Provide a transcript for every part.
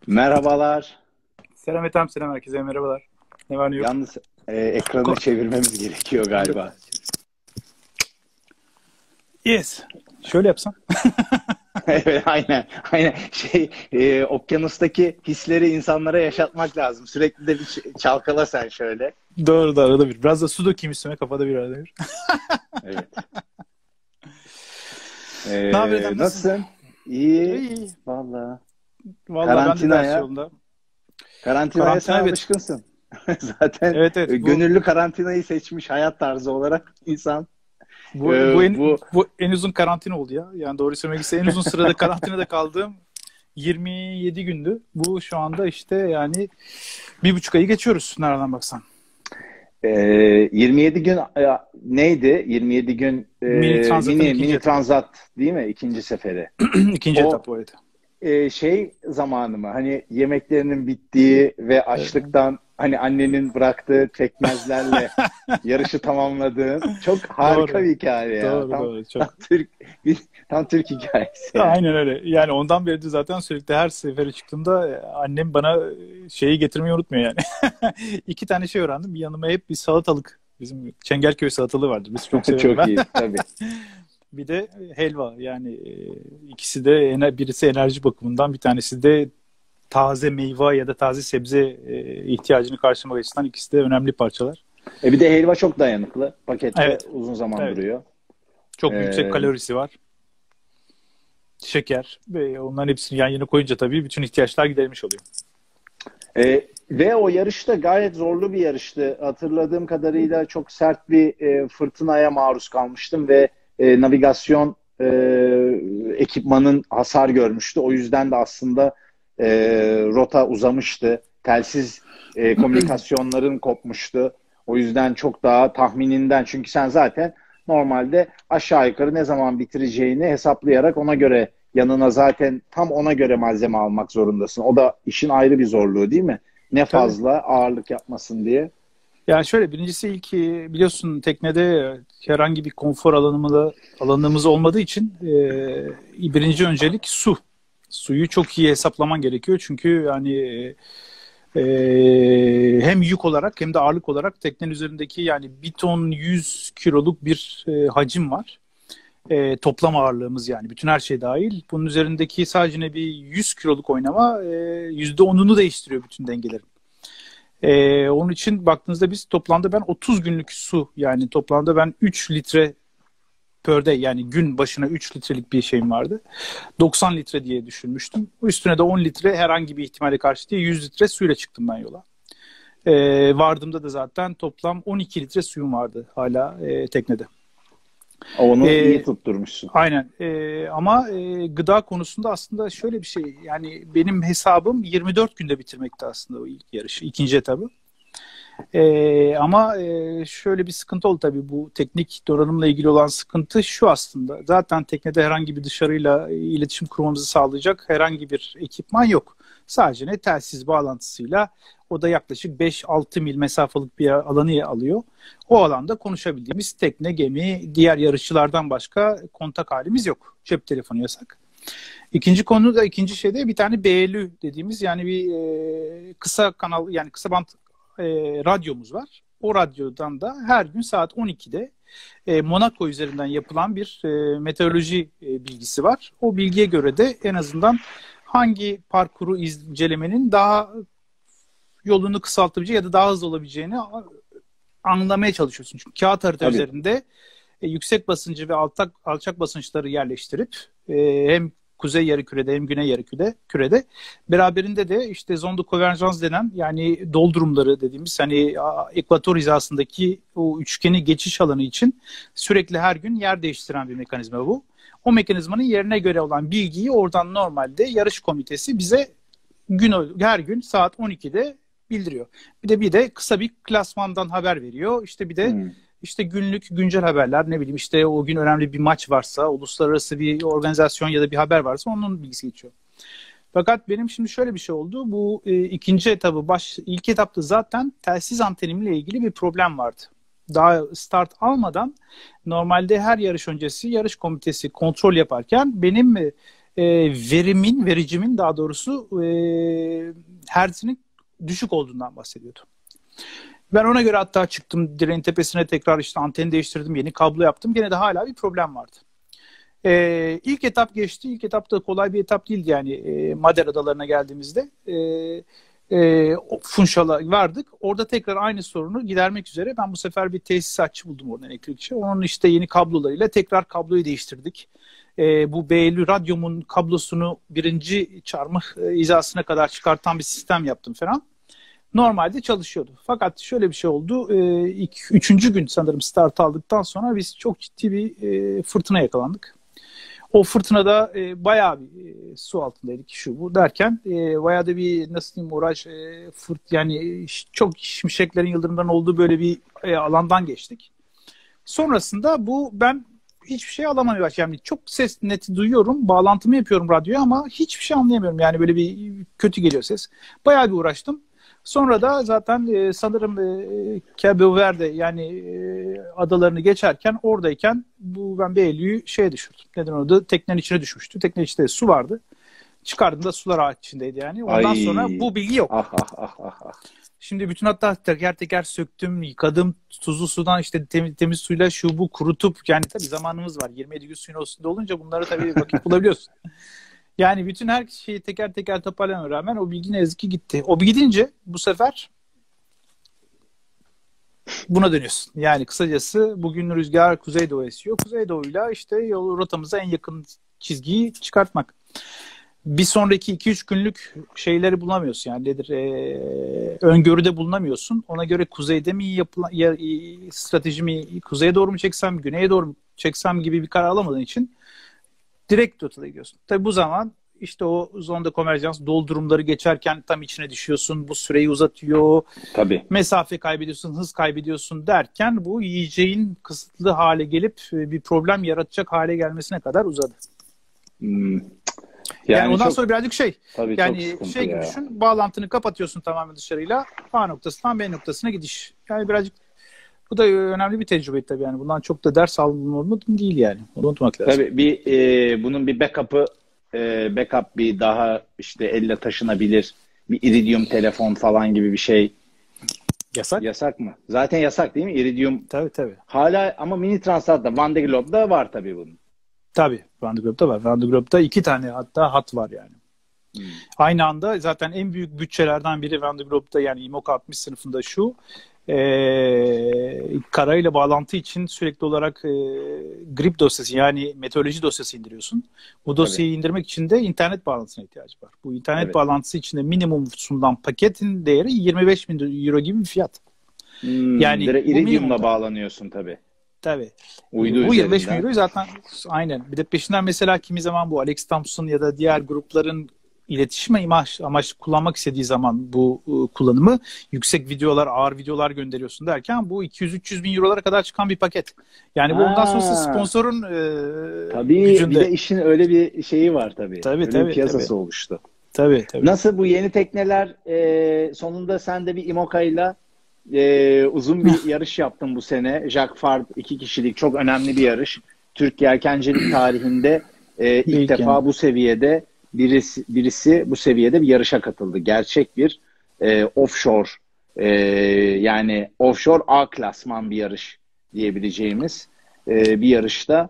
Merhabalar. Selam Ethem, selam herkese, merhabalar. Ne var ne yok? Yalnız ekranı Ko- çevirmemiz gerekiyor galiba. Yes. Şöyle yapsam. Evet, aynen. Aynen. Okyanustaki hisleri insanlara yaşatmak lazım. Sürekli de bir çalkala sen şöyle. Doğru da arada bir. Biraz da su dökeyim üstüme, kafada bir arada bir. Evet. Ne haber Ethem, nasılsın? Nasılsın? İyi. İyi. Vallahi. Vallahi ben de ders Karantinaya. yolunda. Karantinaya sen Karantina, evet. alışkınsın. Zaten Evet evet. gönüllü karantinayı seçmiş hayat tarzı olarak insan. Bu, bu, en, Bu bu en uzun karantina oldu ya. Yani doğru söylemek gerekirse en uzun sırada karantinada kaldığım 27 gündü. Bu şu anda işte yani 1,5 ayı geçiyoruz nereden baksan. 27 gün neydi? 27 gün Mini Transat'ın ikinci mini etabı. transat değil mi? İkinci seferi. İkinci O etap bu arada. şey zamanı mı? Hani yemeklerinin bittiği ve Evet. açlıktan hani annenin bıraktığı çekmezlerle yarışı tamamladığın çok harika Doğru. bir hikaye ya. Doğru Tam doğru. tam Çok. Türk tam Türk hikayesi yani. Aynen öyle. Yani ondan beri de zaten sürekli her sefere çıktığımda annem bana şeyi getirmeyi unutmuyor yani. İki tane şey öğrendim. Yanıma hep bir salatalık. Bizim Çengelköy salatalığı vardır. Biz çok severim Çok ben. iyi tabii. Bir de helva. Yani ikisi de birisi enerji bakımından, bir tanesi de taze meyve ya da taze sebze ihtiyacını karşılamak açısından ikisi de önemli parçalar. Bir de helva çok dayanıklı. Pakette Evet. uzun zaman Evet. duruyor. Çok yüksek E, kalorisi var. Şeker ve onların hepsini yan yana koyunca tabii bütün ihtiyaçlar giderilmiş oluyor. Ve o yarışta gayet zorlu bir yarıştı. Hatırladığım kadarıyla çok sert bir fırtınaya maruz kalmıştım ve navigasyon ekipmanın hasar görmüştü. O yüzden de aslında rota uzamıştı. Telsiz komünikasyonların kopmuştu. O yüzden çok daha tahmininden, çünkü sen zaten normalde aşağı yukarı ne zaman bitireceğini hesaplayarak ona göre yanına zaten tam ona göre malzeme almak zorundasın. O da işin ayrı bir zorluğu değil mi? Ne Tabii. fazla ağırlık yapmasın diye. Yani şöyle, birincisi ilk biliyorsun teknede herhangi bir konfor alanımız olmadığı için birinci öncelik su. Suyu çok iyi hesaplaman gerekiyor. Çünkü yani hem yük olarak hem de ağırlık olarak teknenin üzerindeki yani 1 ton 100 kiloluk bir hacim var. Toplam ağırlığımız yani bütün her şey dahil. Bunun üzerindeki sadece bir 100 kiloluk oynama %10'unu değiştiriyor bütün dengelerin. Onun için baktığınızda biz toplamda ben 30 günlük su, yani toplamda ben 3 litre per day, yani gün başına 3 litrelik bir şeyim vardı. 90 litre diye düşünmüştüm. Üstüne de 10 litre herhangi bir ihtimale karşı diye 100 litre suyla çıktım ben yola. Vardığımda da zaten toplam 12 litre suyum vardı hala teknede. Onu iyi Ee, tutturmuşsun. aynen. Ama gıda konusunda aslında şöyle bir şey. Yani benim hesabım 24 günde bitirmekti aslında o ilk yarışı, ikinci etabı. Ama şöyle bir sıkıntı oldu tabii, bu teknik donanımla ilgili olan sıkıntı şu aslında. Zaten teknede herhangi bir dışarıyla iletişim kurmamızı sağlayacak herhangi bir ekipman yok. Sadece ne telsiz bağlantısıyla, o da yaklaşık 5-6 mil mesafelik bir alanı alıyor. O alanda konuşabildiğimiz tekne, gemi, diğer yarışçılardan başka kontak halimiz yok. Cep telefonu yasak. İkinci şeyde bir tane BLÜ dediğimiz, yani bir kısa kanal, yani kısa bant radyomuz var. O radyodan da her gün saat 12'de Monaco üzerinden yapılan bir meteoroloji bilgisi var. O bilgiye göre de en azından hangi parkuru incelemenin daha yolunu kısaltabileceği ya da daha hızlı olabileceğini anlamaya çalışıyorsun. Çünkü kağıt harita Tabii. üzerinde yüksek basıncı ve alçak basınçları yerleştirip hem kuzey yarımkürede hem güney yarımkürede beraberinde de işte zone de convergence denen, yani doldurumları dediğimiz, hani ekvator hizasındaki o üçgeni geçiş alanı için sürekli her gün yer değiştiren bir mekanizma bu. O mekanizmanın yerine göre olan bilgiyi oradan normalde yarış komitesi bize her gün saat 12'de bildiriyor. Bir de kısa bir klasmandan haber veriyor. İşte bir de Hmm. işte günlük güncel haberler, ne bileyim işte o gün önemli bir maç varsa, uluslararası bir organizasyon ya da bir haber varsa onun bilgisi geçiyor. Fakat benim şimdi şöyle bir şey oldu. Bu ikinci etabı ilk etapta zaten telsiz antenimle ilgili bir problem vardı. Daha start almadan normalde her yarış öncesi yarış komitesi kontrol yaparken benim vericimin daha doğrusu hertzinin düşük olduğundan bahsediyordu. Ben ona göre hatta çıktım direğin tepesine, tekrar işte anteni değiştirdim, yeni kablo yaptım. Gene de hala bir problem vardı. İlk etap geçti. İlk etap da kolay bir etap değildi yani. Madeira Adalarına geldiğimizde Funchal'a vardık. Orada tekrar aynı sorunu gidermek üzere ben bu sefer bir tesisatçı buldum, oradan elektrikçi. Onun işte yeni kablolarıyla tekrar kabloyu değiştirdik. Bu B50 radyomun kablosunu birinci çarmıh hizasına kadar çıkartan bir sistem yaptım falan. Normalde çalışıyordu. Fakat şöyle bir şey oldu. Üçüncü gün sanırım start aldıktan sonra biz çok ciddi bir fırtına yakalandık. O fırtınada bayağı bir su altındaydık, şu bu derken bayağı da bir nasıl diyeyim uğraş yani çok şimşeklerin, yıldırımların olduğu böyle bir alandan geçtik. Sonrasında ben hiçbir şey alamamaya başladım. Yani çok ses neti duyuyorum, bağlantımı yapıyorum radyoya ama hiçbir şey anlayamıyorum. Yani böyle bir kötü geliyor ses. Bayağı bir uğraştım. Sonra da zaten sanırım Cabo Verde yani adalarını geçerken oradayken ben B50'yi şeye düşürdüm. Neden oldu? Teknenin içine düşmüştü. Teknenin içinde su vardı. Çıkardığımda sular ağaç içindeydi yani. Ondan sonra bu bilgi yok. Şimdi bütün hatta teker teker söktüm, yıkadım. Tuzlu sudan işte temiz suyla şu bu kurutup yani tabii zamanımız var. 27 gün suyun üstünde olunca bunları tabii vakit bulabiliyorsun. Yani bütün her şeyi teker teker toparlamaya rağmen o bilgi ne yazık ki gitti. O gidince bu sefer buna dönüyorsun. Yani kısacası bugün rüzgar kuzeydoğu esiyor. Kuzeydoğuyla işte yol rotamıza en yakın çizgiyi çıkartmak. Bir sonraki 2-3 günlük şeyleri bulamıyorsun. Yani nedir? Öngörüde bulunamıyorsun. Ona göre kuzeyde mi stratejimi kuzeye doğru mu çeksem, güneye doğru mu çeksem gibi bir karar alamadığın için direkt rotaya gidiyorsun. Tabii bu zaman işte o zonda konverjans doldurumları geçerken tam içine düşüyorsun. Bu süreyi uzatıyor. Tabii. Mesafe kaybediyorsun, hız kaybediyorsun derken bu yiyeceğin kısıtlı hale gelip bir problem yaratacak hale gelmesine kadar uzadı. Yani ondan sonra birazcık yani şey gibi düşün. Bağlantını kapatıyorsun tamamen dışarıyla. A noktasından B noktasına gidiş. Yani birazcık bu da önemli bir tecrübe tabii yani. Bundan çok da ders alınmalı değil yani. Onu unutmak lazım. Tabii bunun bir backup bir daha işte elle taşınabilir bir iridium telefon falan gibi bir şey. Yasak. Yasak mı? Zaten yasak değil mi? Iridium. Tabii. Hala ama mini Transat'ta Van de Globe'da var tabii bunun. Tabii. Van de Globe'da var. Van de Globe'da 2 tane hatta hat var yani. Aynı anda zaten en büyük bütçelerden biri Van de Globe'da yani IMOCA 60 sınıfında şu. Karayla bağlantı için sürekli olarak grip dosyası yani meteoroloji dosyası indiriyorsun. Bu dosyayı indirmek için de internet bağlantısına ihtiyacı var. Bu internet bağlantısı için de minimum sunulan paketin değeri 25 bin euro gibi bir fiyat. Yani iridium'la bağlanıyorsun tabii. Tabii. Uydu bu 25 bin euroyu zaten aynen. Bir de peşinden mesela kimi zaman bu Alex Thompson ya da diğer grupların iletişim amaçlı kullanmak istediği zaman bu kullanımı yüksek videolar, ağır videolar gönderiyorsun derken bu 200-300 bin eurolara kadar çıkan bir paket. Yani bu ondan sonrası sponsorun tabii gücünde. Bir de işin öyle bir şeyi var tabii. Öyle bir piyasası oluştu. Tabii. Nasıl bu yeni tekneler sonunda sen de bir IMOCA'yla uzun bir yarış yaptın bu sene. Jacques Fard 2 kişilik çok önemli bir yarış. Türk yelkencilik tarihinde ilk defa bu seviyede birisi bu seviyede bir yarışa katıldı. Gerçek bir offshore yani offshore A klasman bir yarış diyebileceğimiz bir yarışta.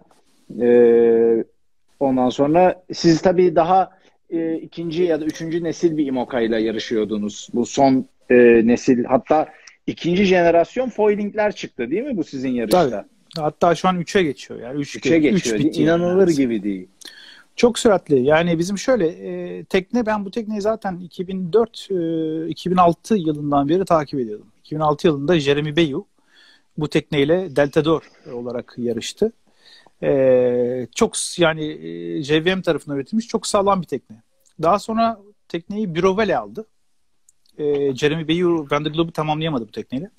Ondan sonra siz tabii daha ikinci ya da üçüncü nesil bir IMOCA ile yarışıyordunuz. Bu son nesil hatta ikinci jenerasyon foilingler çıktı değil mi bu sizin yarışta? Tabii. Hatta şu an 3'e geçiyor. Yani 3'e geçiyor. İnanılır gibi değil. Çok süratli. Yani bizim şöyle tekne, ben bu tekneyi zaten 2004-2006 yılından beri takip ediyordum. 2006 yılında Jeremy Beyu bu tekneyle Deltador olarak yarıştı. Çok yani JVM tarafından üretilmiş çok sağlam bir tekne. Daha sonra tekneyi Brovelle aldı. Jeremy Beyu Van de Globe'u tamamlayamadı bu tekneyle.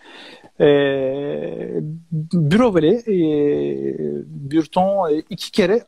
Brovelle Burton 2 kere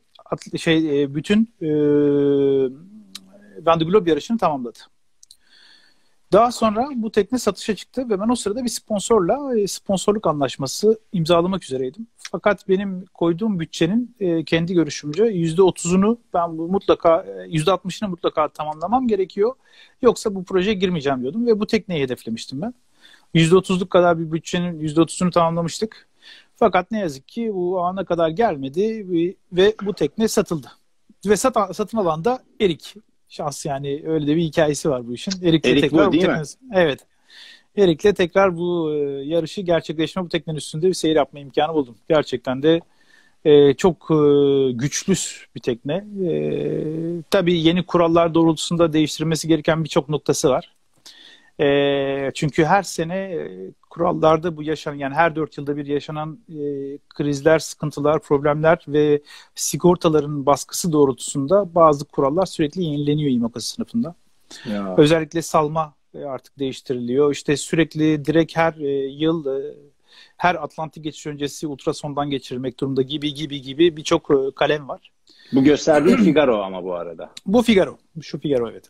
bütün Van de Globe yarışını tamamladı. Daha sonra bu tekne satışa çıktı ve ben o sırada bir sponsorla sponsorluk anlaşması imzalamak üzereydim. Fakat benim koyduğum bütçenin kendi görüşümce %30'unu ben mutlaka %60'ını mutlaka tamamlamam gerekiyor. Yoksa bu projeye girmeyeceğim diyordum ve bu tekneyi hedeflemiştim ben. %30'luk kadar bir bütçenin %30'unu tamamlamıştık. Fakat ne yazık ki bu ana kadar gelmedi ve bu tekne satıldı. Ve satın alan da Erik. Şans yani öyle de bir hikayesi var bu işin. Erik'le tekrar bu değil mi? Evet. Erik'le tekrar bu yarışı gerçekleşme bu teknenin üstünde bir seyir yapma imkanı buldum. Gerçekten de çok güçlü bir tekne. Tabii yeni kurallar doğrultusunda değiştirilmesi gereken birçok noktası var. Çünkü her sene kurallarda bu yaşanan yani her 4 yılda bir yaşanan krizler, sıkıntılar, problemler ve sigortaların baskısı doğrultusunda bazı kurallar sürekli yenileniyor IMOCA sınıfında. Ya. Özellikle salma artık değiştiriliyor. İşte sürekli direkt her yıl her Atlantik geçiş öncesi ultrasondan geçirilmek durumunda gibi birçok kalem var. Bu gösterdiğin Figaro ama bu arada. Bu Figaro. Şu Figaro evet.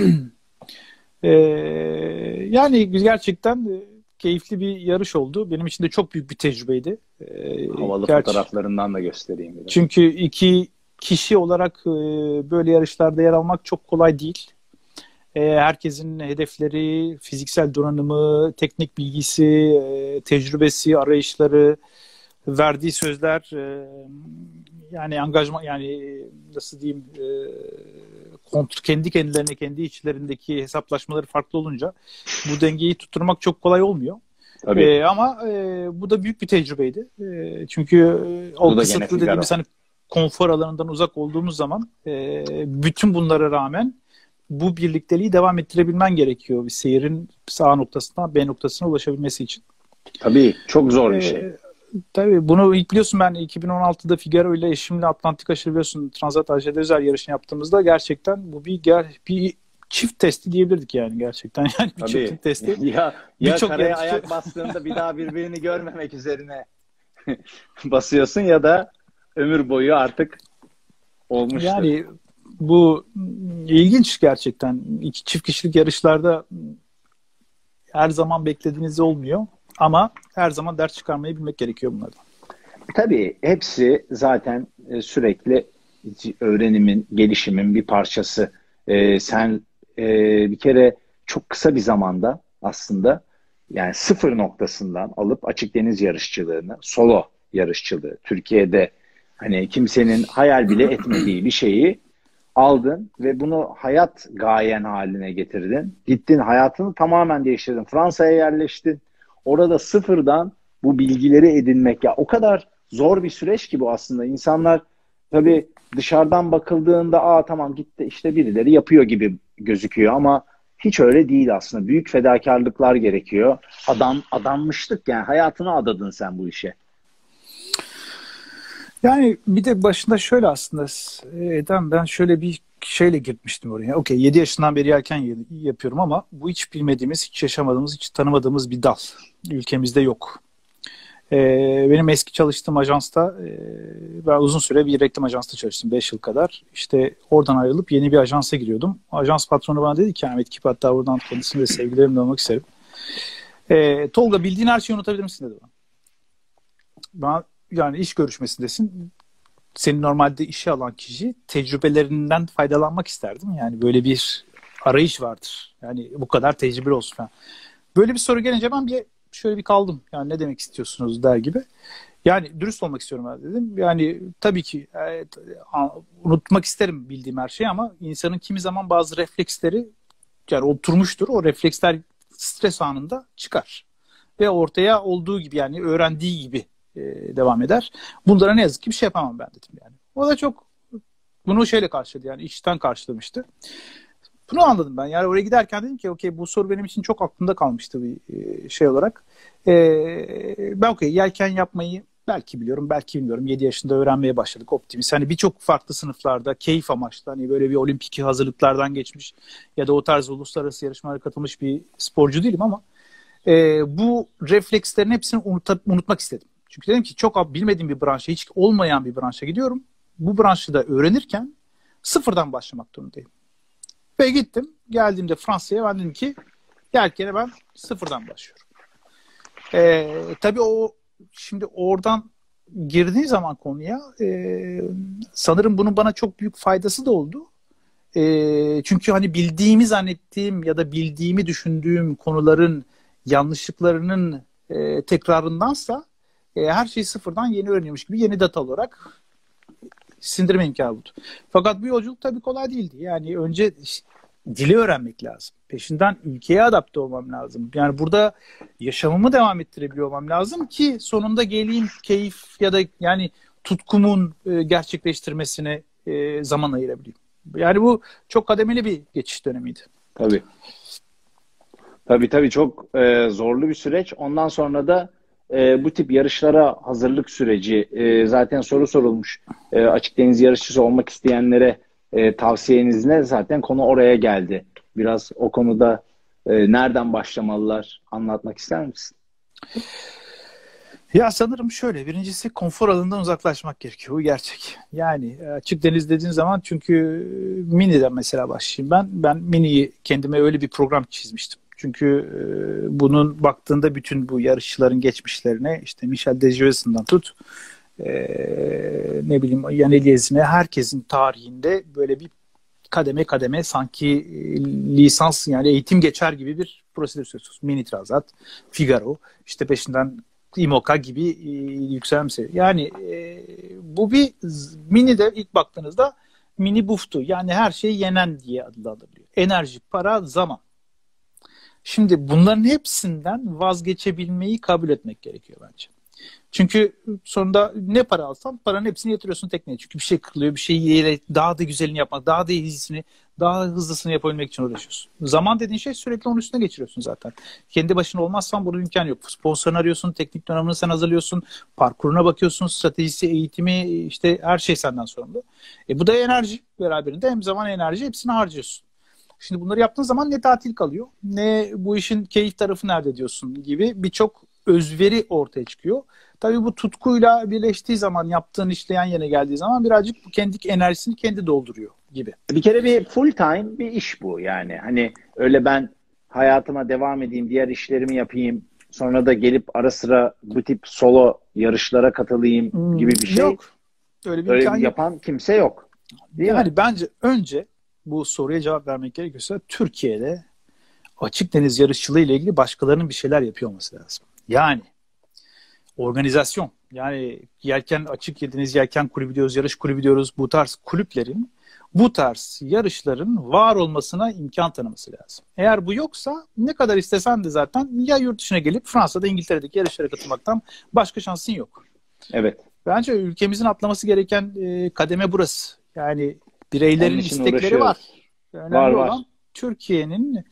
Yani gerçekten keyifli bir yarış oldu. Benim için de çok büyük bir tecrübeydi. Havalı fotoğraflarından da göstereyim. Biraz. Çünkü 2 kişi olarak böyle yarışlarda yer almak çok kolay değil. Herkesin hedefleri, fiziksel donanımı, teknik bilgisi, tecrübesi, arayışları, verdiği sözler, yani angajman, yani nasıl diyeyim, kendi kendilerine, kendi içlerindeki hesaplaşmaları farklı olunca bu dengeyi tutturmak çok kolay olmuyor. Ama bu da büyük bir tecrübeydi. Çünkü o kısıtlı dediğimiz hani konfor alanından uzak olduğumuz zaman bütün bunlara rağmen bu birlikteliği devam ettirebilmen gerekiyor bir seyirin A noktasından B noktasına ulaşabilmesi için. Tabii çok zor bir şey. Tabii bunu biliyorsun, ben 2016'da Figaro ile eşimle Atlantik aşırı biliyorsun Transat AJ'de özel yarışını yaptığımızda gerçekten bu bir çift testi diyebilirdik yani gerçekten. Yani bir çift testi. ya karaya ayak bastığında bir daha birbirini görmemek üzerine basıyorsun ya da ömür boyu artık olmuştur. Yani bu ilginç gerçekten. Çift kişilik yarışlarda her zaman beklediğiniz olmuyor. Ama her zaman ders çıkarmayı bilmek gerekiyor bunlardan. Tabii hepsi zaten sürekli öğrenimin, gelişimin bir parçası. Sen bir kere çok kısa bir zamanda aslında yani sıfır noktasından alıp açık deniz yarışçılığını, solo yarışçılığı, Türkiye'de hani kimsenin hayal bile etmediği bir şeyi aldın ve bunu hayat gayen haline getirdin. Gittin, hayatını tamamen değiştirdin. Fransa'ya yerleştin. Orada sıfırdan bu bilgileri edinmek, ya o kadar zor bir süreç ki bu aslında. İnsanlar tabii dışarıdan bakıldığında tamam gitti işte birileri yapıyor gibi gözüküyor ama hiç öyle değil aslında. Büyük fedakarlıklar gerekiyor. Adanmışlık, yani hayatını adadın sen bu işe. Yani bir de başında şöyle aslında ben şöyle bir şeyle gitmiştim oraya. Okey, 7 yaşından beri yelken yapıyorum ama bu hiç bilmediğimiz, hiç yaşamadığımız, hiç tanımadığımız bir dal. Ülkemizde yok. Benim eski çalıştığım ajansta ben uzun süre bir reklam ajansta çalıştım. 5 yıl kadar. İşte oradan ayrılıp yeni bir ajansa giriyordum. Ajans patronu bana dedi ki Ahmet Kip, hatta buradan kendisine de sevgilerimi almak isterim. Tolga, bildiğin her şeyi unutabilir misin dedi bana. Ben yani iş görüşmesindesin. Seni normalde işe alan kişi tecrübelerinden faydalanmak isterdim. Yani böyle bir arayış vardır. Yani bu kadar tecrübeli olsun falan. Böyle bir soru gelince ben şöyle bir kaldım. Yani ne demek istiyorsunuz der gibi. Yani dürüst olmak istiyorum ben dedim. Yani tabii ki unutmak isterim bildiğim her şeyi ama insanın kimi zaman bazı refleksleri yani oturmuştur. O refleksler stres anında çıkar. Ve ortaya olduğu gibi, yani öğrendiği gibi devam eder. Bunlara ne yazık ki bir şey yapamam ben dedim yani. O da çok bunu şeyle karşıladı, yani içten karşılamıştı. Bunu anladım ben. Yani oraya giderken dedim ki okey, bu soru benim için çok aklımda kalmıştı bir şey olarak. Ben okey, yelken yapmayı belki biliyorum, belki bilmiyorum. 7 yaşında öğrenmeye başladık Optimist. Hani birçok farklı sınıflarda keyif amaçlı, hani böyle bir olimpik hazırlıklardan geçmiş ya da o tarz uluslararası yarışmalara katılmış bir sporcu değilim ama bu reflekslerin hepsini unutmak istedim. Çünkü dedim ki çok bilmediğim bir branşa, hiç olmayan bir branşa gidiyorum. Bu branşı da öğrenirken sıfırdan başlamak durumundayım. Ve gittim. Geldiğimde Fransa'ya ben dedim ki Yelkene ben sıfırdan başlıyorum. Tabii şimdi oradan girdiğin zaman konuya sanırım bunun bana çok büyük faydası da oldu. Çünkü hani bildiğimi zannettiğim ya da bildiğimi düşündüğüm konuların yanlışlıklarının tekrarındansa her şeyi sıfırdan yeni öğreniyormuş gibi yeni data olarak sindirme imkanı buldu. Fakat bu yolculuk tabii kolay değildi. Yani önce dili öğrenmek lazım. Peşinden ülkeye adapte olmam lazım. Yani burada yaşamımı devam ettirebiliyor olmam lazım ki sonunda geleyim keyif ya da yani tutkumun gerçekleştirmesine zaman ayırabileyim. Yani bu çok kademeli bir geçiş dönemiydi. Tabii. Tabii çok zorlu bir süreç. Ondan sonra da bu tip yarışlara hazırlık süreci. Zaten soru sorulmuş. Açık deniz yarışçısı olmak isteyenlere tavsiyeniz ne? Zaten konu oraya geldi. Biraz o konuda nereden başlamalılar anlatmak ister misin? Ya sanırım şöyle. Birincisi konfor alanından uzaklaşmak gerekiyor. Bu gerçek. Yani açık deniz dediğin zaman çünkü Mini'den mesela başlayayım ben. Mini'yi kendime öyle bir program çizmiştim. Çünkü bunun baktığında bütün bu yarışçıların geçmişlerine işte Michel Dejoyet'sinden tut ne bileyim Yaneliez'ine herkesin tarihinde böyle bir kademe kademe sanki lisans yani eğitim geçer gibi bir prosedür söz konusu. Mini Transat, Figaro, işte peşinden IMOCA gibi yükselen bir seviye. Yani bu bir Mini'de ilk baktığınızda mini buff'tu. Yani her şeyi yenen diye adlandırılıyor. Enerji, para, zaman. Şimdi bunların hepsinden vazgeçebilmeyi kabul etmek gerekiyor bence. Çünkü sonunda ne para alsan paranın hepsini yatırıyorsun tekneye. Çünkü bir şey kırılıyor, bir şeyi daha da güzelini yapmak, daha da iyisini, daha hızlısını yapabilmek için uğraşıyorsun. Zaman dediğin şey sürekli onun üstüne geçiriyorsun zaten. Kendi başına olmazsan bunun imkanı yok. Sponsorunu arıyorsun, teknik donanımını sen hazırlıyorsun, parkuruna bakıyorsun, stratejisi, eğitimi, işte her şey senden sorumlu. Bu da enerji beraberinde hem zaman enerji hepsini harcıyorsun. Şimdi bunları yaptığın zaman ne tatil kalıyor, ne bu işin keyif tarafı nerede diyorsun gibi birçok özveri ortaya çıkıyor. Tabii bu tutkuyla birleştiği zaman yaptığın işle yan yana geldiği zaman birazcık bu kendi enerjisini kendi dolduruyor gibi. Bir kere bir full time bir iş bu yani. Hani öyle ben hayatıma devam edeyim, diğer işlerimi yapayım, sonra da gelip ara sıra bu tip solo yarışlara katılayım gibi bir şey. Yok. Öyle bir imkan yapan yok. Kimse yok. Değil yani mi? Bence önce bu soruya cevap vermek gerekiyorsa Türkiye'de açık deniz yarışçılığı ile ilgili başkalarının bir şeyler yapıyor olması lazım. Yani organizasyon, yani açık deniz yelken kulübü diyoruz, yarış kulübü diyoruz. Bu tarz kulüplerin, bu tarz yarışların var olmasına imkan tanıması lazım. Eğer bu yoksa ne kadar istesen de zaten ya yurt dışına gelip Fransa'da, İngiltere'deki yarışlara katılmaktan başka şansın yok. Evet. Bence ülkemizin atlaması gereken kademe burası. Yani bireylerin istekleri var. Önemli olan Türkiye'nin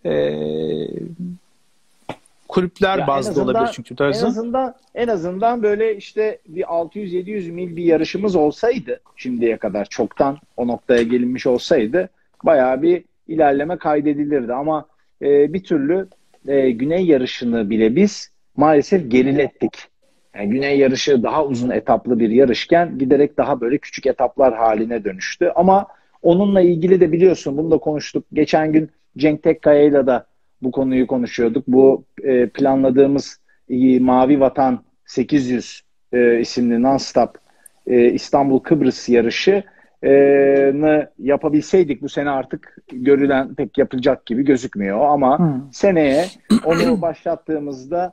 kulüpler bazlı olabilir çünkü. En azından böyle işte bir 600-700 mil bir yarışımız olsaydı şimdiye kadar çoktan o noktaya gelinmiş olsaydı bayağı bir ilerleme kaydedilirdi. Ama bir türlü Güney yarışını bile biz maalesef gerilettik. Yani Güney yarışı daha uzun etaplı bir yarışken giderek daha böyle küçük etaplar haline dönüştü. Ama onunla ilgili de biliyorsun bunu da konuştuk. Geçen gün Cenk Tekkaya'yla da bu konuyu konuşuyorduk. Bu planladığımız Mavi Vatan 800 isimli non-stop İstanbul-Kıbrıs yarışını yapabilseydik bu sene artık görülen pek yapılacak gibi gözükmüyor. Ama seneye onu başlattığımızda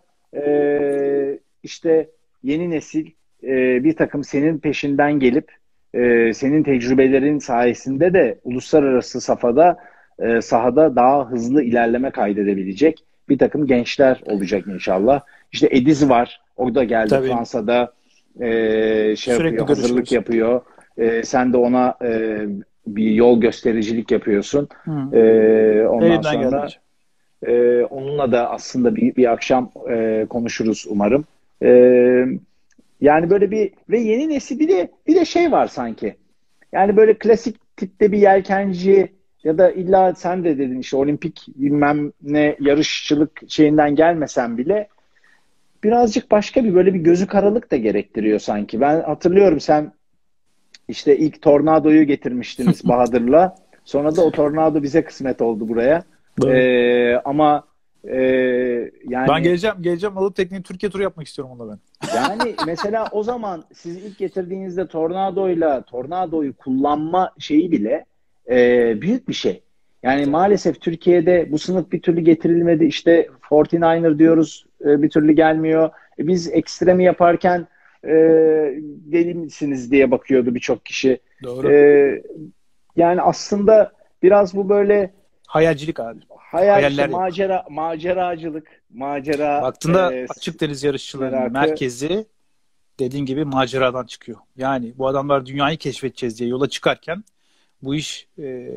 işte yeni nesil bir takım senin peşinden gelip senin tecrübelerin sayesinde de uluslararası sahada daha hızlı ilerleme kaydedebilecek bir takım gençler olacak inşallah. İşte Ediz var. O da geldi. Tabii. Fransa'da yapıyor, hazırlık yapıyor. Sen de ona bir yol göstericilik yapıyorsun. Ondan sonra onunla da aslında bir akşam konuşuruz umarım. Yani böyle ve yeni nesil bir de şey var sanki. Yani böyle klasik tipte bir yelkenci ya da illa sen de dedin işte olimpik bilmem ne yarışçılık şeyinden gelmesen bile birazcık başka böyle bir gözü karalık da gerektiriyor sanki. Ben hatırlıyorum sen işte ilk Tornado'yu getirmiştiniz Bahadır'la. Sonra da o Tornado bize kısmet oldu buraya. Ama Yani Ben geleceğim alıp tekneyi Türkiye turu yapmak istiyorum onunla ben. yani mesela o zaman siz ilk getirdiğinizde tornadoyu kullanma şeyi bile büyük bir şey. Yani Tabii. maalesef Türkiye'de bu sınıf bir türlü getirilmedi. İşte 49er diyoruz, bir türlü gelmiyor. Biz ekstremi yaparken e, deli misiniz diye bakıyordu birçok kişi. E, Doğru. Yani aslında biraz bu böyle Hayalcilik abi. hayal, işte Hayaller yok. maceracılık, macera Baktığında açık deniz yarışçılarının merakı. merkezi dediğin gibi maceradan çıkıyor. Yani bu adamlar dünyayı keşfedeceğiz diye yola çıkarken bu iş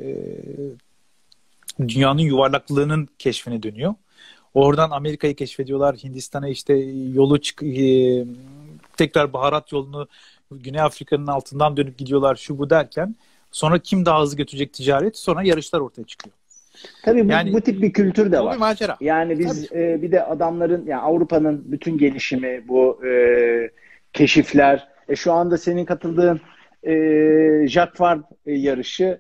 dünyanın yuvarlaklığının keşfine dönüyor. Oradan Amerika'yı keşfediyorlar. Hindistan'a işte tekrar baharat yolunu Güney Afrika'nın altından dönüp gidiyorlar şu bu derken sonra kim daha hızlı götürecek ticaret, sonra yarışlar ortaya çıkıyor. Tabii Yani bu tip bir kültür de bu bir var. macera. Yani biz bir de adamların, yani Avrupa'nın bütün gelişimi, bu keşifler, şu anda senin katıldığın Jacques Vabre yarışı,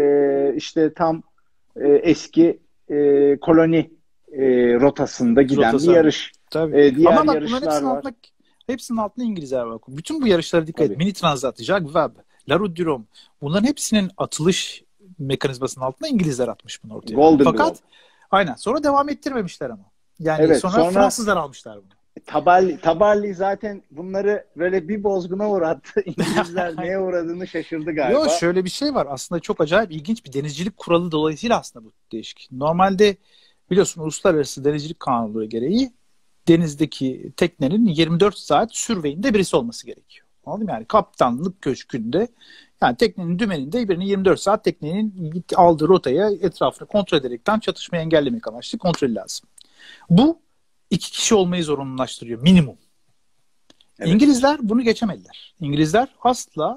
işte tam eski koloni rotasında giden bir Rotası aynı. yarış. Tabii. Diğer Ama bak bunların yarışlar var. hepsinin altında İngilizler var. Bütün bu yarışlara dikkat et. Tabii. Mini Transat, Jacques Vabre, La Route du Rhum. Bunların hepsinin atılış mekanizmasının altında İngilizler atmış bunu ortaya. Golden Fakat Globe. aynen sonra devam ettirmemişler ama. Yani Evet, sonra Fransızlar almışlar bunu. Taballi zaten bunları böyle bir bozguna uğrattı. İngilizler neye uğradığını şaşırdı galiba. Yok, şöyle bir şey var. Aslında çok acayip ilginç bir denizcilik kuralı dolayısıyla aslında bu değişik. Normalde biliyorsun uluslararası denizcilik kanunları gereği denizdeki teknenin 24 saat sürveyinde birisi olması gerekiyor. Anladın mı? Yani kaptanlık köşkünde, yani teknenin dümeninde birini 24 saat teknenin aldığı rotaya etrafını kontrol ederekten çatışmayı engellemek amaçlı kontrol lazım. Bu 2 kişi olmayı zorunlulaştırıyor minimum. Evet. İngilizler bunu geçemediler. İngilizler asla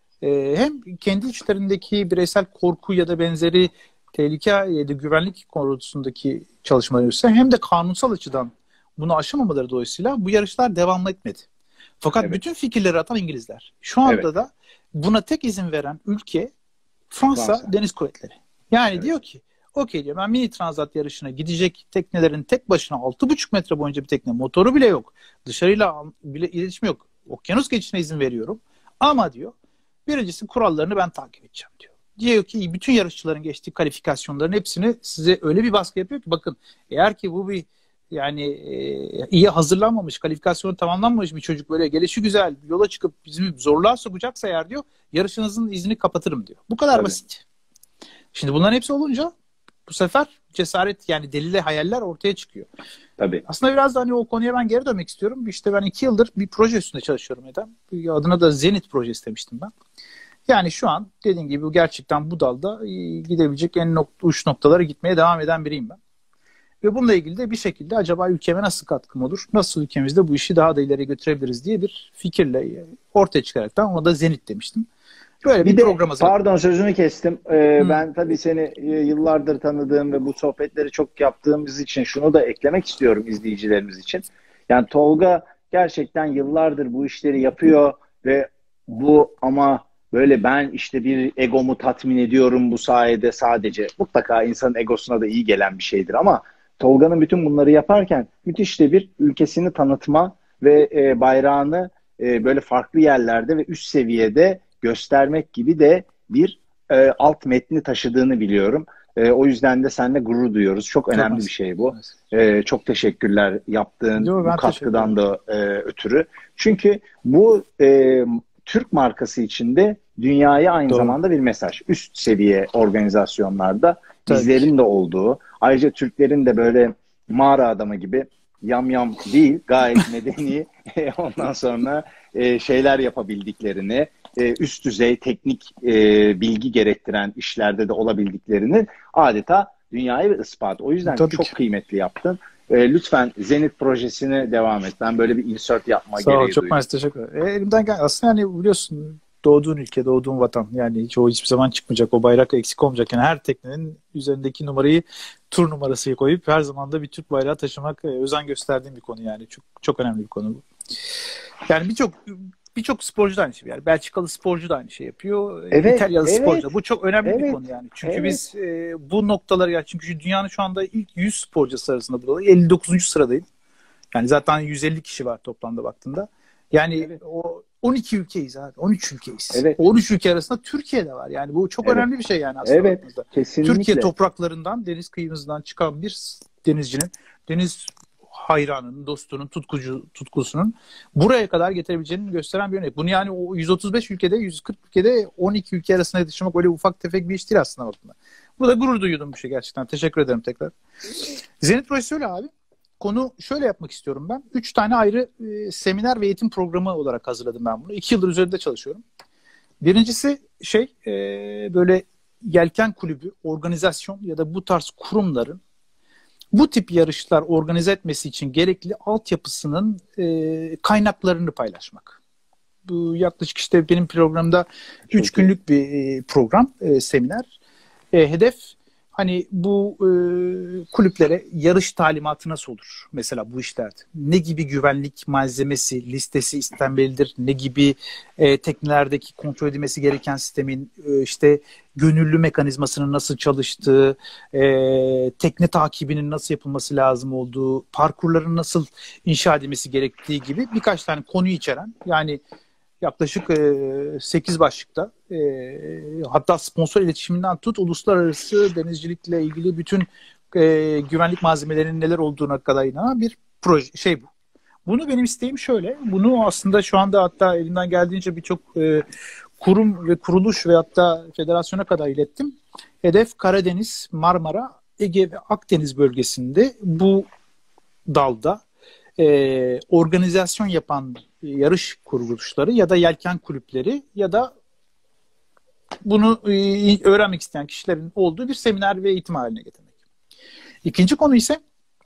hem kendi içlerindeki bireysel korku ya da benzeri tehlike ya da güvenlik konusundaki çalışmaları yürütse, hem de kanunsal açıdan bunu aşamamaları dolayısıyla bu yarışlar devam etmedi. Fakat Evet. bütün fikirleri atan İngilizler. Şu anda Evet. da buna tek izin veren ülke Fransa Deniz Kuvvetleri. Yani Evet. diyor ki okey diyor, ben mini transat yarışına gidecek teknelerin tek başına 6,5 metre boyunca bir tekne, motoru bile yok, dışarıyla bile iletişim yok, okyanus geçişine izin veriyorum. Ama diyor birincisi kurallarını ben takip edeceğim diyor. Diyor ki bütün yarışçıların geçtiği kalifikasyonların hepsini size öyle bir baskı yapıyor ki bakın, eğer ki bu bir yani iyi hazırlanmamış, kalifikasyonu tamamlanmamış bir çocuk böyle gelişi güzel yola çıkıp bizim zorluğa sokacaksa eğer diyor, yarışınızın izni kapatırım diyor. Bu kadar Tabii. basit. Şimdi bunların hepsi olunca bu sefer cesaret, yani deliyle hayaller ortaya çıkıyor. Tabii. Aslında biraz da hani o konuya ben geri dönmek istiyorum. İşte ben 2 yıldır bir proje üstünde çalışıyorum Eden. Adına da Zenit projesi demiştim ben. Yani şu an dediğim gibi gerçekten bu dalda gidebilecek uç noktalara gitmeye devam eden biriyim ben. Ve bununla ilgili de bir şekilde acaba ülkeme nasıl katkım olur? Nasıl ülkemizde bu işi daha da ileri götürebiliriz diye bir fikirle ortaya çıkaraktan ona da Zenit demiştim. Böyle bir program hazırladım. Pardon, sözünü kestim. Ben tabii seni yıllardır tanıdığım ve bu sohbetleri çok yaptığımız için şunu da eklemek istiyorum izleyicilerimiz için. Yani Tolga gerçekten yıllardır bu işleri yapıyor ve bu, ama böyle ben işte bir egomu tatmin ediyorum bu sayede, sadece mutlaka insanın egosuna da iyi gelen bir şeydir, ama Tolga'nın bütün bunları yaparken müthiş de bir ülkesini tanıtma ve bayrağını böyle farklı yerlerde ve üst seviyede göstermek gibi de bir alt metni taşıdığını biliyorum. O yüzden de seninle gurur duyuyoruz. Çok önemli bir şey bu. Çok teşekkürler yaptığın bu katkıdan da ötürü. Çünkü bu Türk markası içinde dünyaya aynı zamanda bir mesaj. Üst seviye organizasyonlarda bizlerin de olduğu, ayrıca Türklerin de böyle mağara adamı gibi yam değil, gayet medeni ondan sonra şeyler yapabildiklerini, üst düzey teknik bilgi gerektiren işlerde de olabildiklerini adeta dünyaya bir ispat. O yüzden çok kıymetli yaptın. Lütfen Zenit projesine devam et. Ben böyle bir insert yapma gereği duydum. Çok mersi, teşekkür ederim. Elimden gel. Aslında hani biliyorsun, doğduğun ülke, doğduğun vatan. Yani hiçbir zaman çıkmayacak. O bayrak eksik olmayacak. Yani her teknenin üzerindeki numarayı tur numarası koyup her zaman da bir Türk bayrağı taşımak özen gösterdiğim bir konu yani. Çok önemli bir konu bu. Yani birçok birçok sporcu da aynı şey. Yani Belçikalı sporcu da aynı şey yapıyor. Evet, İtalyalı evet, sporcu da. Bu çok önemli bir evet, konu yani. Çünkü evet. biz bu noktaları yani çünkü dünyanın şu anda ilk 100 sporcusu arasında burada 59. sıradayım. Yani zaten 150 kişi var toplamda baktığında. Yani Evet. o 12 ülkeyiz abi. 13 ülkeyiz. Evet. O 13 ülke arasında Türkiye de var. Yani bu çok Evet. önemli bir şey yani aslında Evet, baktığınızda. kesinlikle. Türkiye topraklarından, deniz kıyımızdan çıkan bir denizcinin, deniz hayranının, dostunun, tutkusunun buraya kadar getirebileceğini gösteren bir örnek. Bunu yani o 135 ülkede, 140 ülkede 12 ülke arasında taşımak öyle ufak tefek bir iş değil aslında baktığında. Bu da gurur duyduğum bir şey gerçekten. Teşekkür ederim tekrar. Zenit Projesi öyle abi. Konu şöyle yapmak istiyorum ben. 3 tane ayrı seminer ve eğitim programı olarak hazırladım ben bunu. 2 yıldır üzerinde çalışıyorum. Birincisi böyle yelken kulübü, organizasyon ya da bu tarz kurumların bu tip yarışlar organize etmesi için gerekli altyapısının kaynaklarını paylaşmak. Bu yaklaşık işte benim programda 3 günlük bir program, seminer. Hedef hani bu kulüplere yarış talimatı nasıl olur? Mesela bu işlerde. Ne gibi güvenlik malzemesi, listesi istenmelidir? Ne gibi teknelerdeki kontrol edilmesi gereken sistemin işte gönüllü mekanizmasının nasıl çalıştığı, tekne takibinin nasıl yapılması lazım olduğu, parkurların nasıl inşa edilmesi gerektiği gibi birkaç tane konuyu içeren yani yaklaşık 8 başlıkta hatta sponsor iletişiminden tut uluslararası denizcilikle ilgili bütün güvenlik malzemelerinin neler olduğuna kadar inanan bir proje bu. Bunu benim isteğim şöyle. Bunu aslında şu anda hatta elimden geldiğince birçok kurum ve kuruluş ve hatta federasyona kadar ilettim. Hedef Karadeniz, Marmara, Ege ve Akdeniz bölgesinde bu dalda organizasyon yapan yarış kuruluşları ya da yelken kulüpleri ya da bunu öğrenmek isteyen kişilerin olduğu bir seminer ve eğitim haline getirmek. İkinci konu ise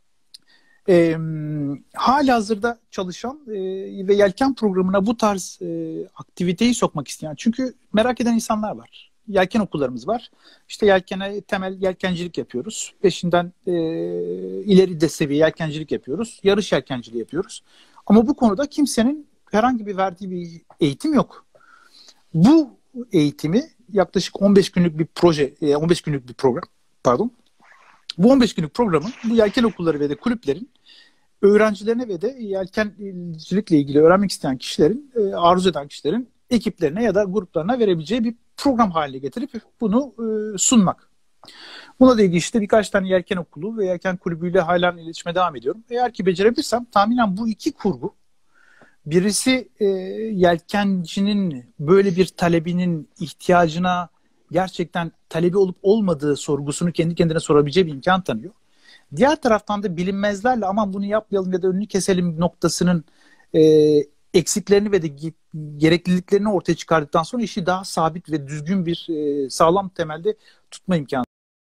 halihazırda çalışan ve yelken programına bu tarz aktiviteyi sokmak isteyen çünkü merak eden insanlar var. Yelken okullarımız var. İşte temel yelkencilik yapıyoruz. Peşinden ileri de seviye yelkencilik yapıyoruz. Yarış yelkenciliği yapıyoruz. Ama bu konuda kimsenin herhangi bir verdiği bir eğitim yok. Bu eğitimi yaklaşık 15 günlük bir 15 günlük bir program, pardon. Bu 15 günlük programın bu yelken okulları ve de kulüplerin öğrencilerine ve de yelkencilikle ilgili öğrenmek isteyen kişilerin, arzu eden kişilerin ekiplerine ya da gruplarına verebileceği bir program haline getirip bunu sunmak. Buna da ilgili işte birkaç tane yelken okulu ve yelken kulübüyle halen iletişime devam ediyorum. Eğer ki becerebilirsem tahminen bu iki kurgu birisi yelkencinin böyle bir talebinin ihtiyacına gerçekten talebi olup olmadığı sorgusunu kendi kendine sorabileceği bir imkan tanıyor. Diğer taraftan da bilinmezlerle aman bunu yapmayalım ya da önünü keselim noktasının eksiklerini ve de gerekliliklerini ortaya çıkardıktan sonra işi daha sabit ve düzgün bir sağlam temelde tutma imkanı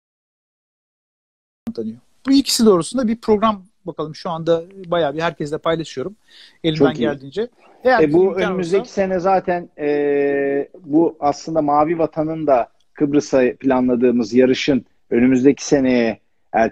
tanıyor. Bu ikisi doğrusunda bir program bakalım şu anda bayağı bir herkesle paylaşıyorum elimden geldiğince. Eğer bu önümüzdeki sene zaten bu aslında Mavi Vatan'ın da Kıbrıs'a planladığımız yarışın önümüzdeki seneye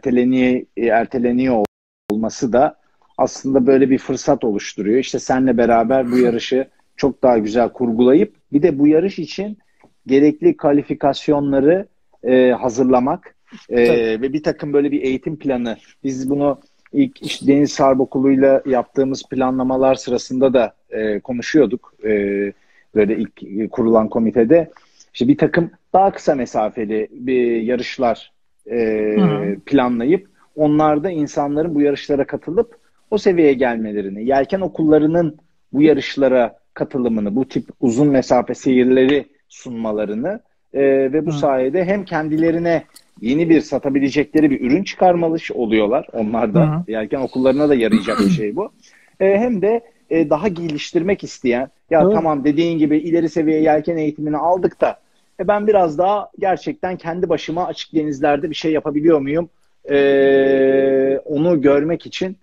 erteleniyor olması da aslında böyle bir fırsat oluşturuyor. İşte seninle beraber bu yarışı çok daha güzel kurgulayıp bir de bu yarış için gerekli kalifikasyonları hazırlamak ve bir takım böyle bir eğitim planı. Biz bunu ilk işte Deniz Harp Okulu'yla yaptığımız planlamalar sırasında da konuşuyorduk. Böyle ilk kurulan komitede. İşte bir takım daha kısa mesafeli bir yarışlar planlayıp onlarda insanların bu yarışlara katılıp o seviyeye gelmelerini, yelken okullarının bu yarışlara katılımını, bu tip uzun mesafe seyirleri sunmalarını ve bu sayede hem kendilerine yeni bir satabilecekleri bir ürün çıkarmalı oluyorlar. Onlar da yelken okullarına da yarayacak bir şey bu. Hem de daha geliştirmek isteyen tamam dediğin gibi ileri seviye yelken eğitimini aldık da ben biraz daha gerçekten kendi başıma açık denizlerde bir şey yapabiliyor muyum? Onu görmek için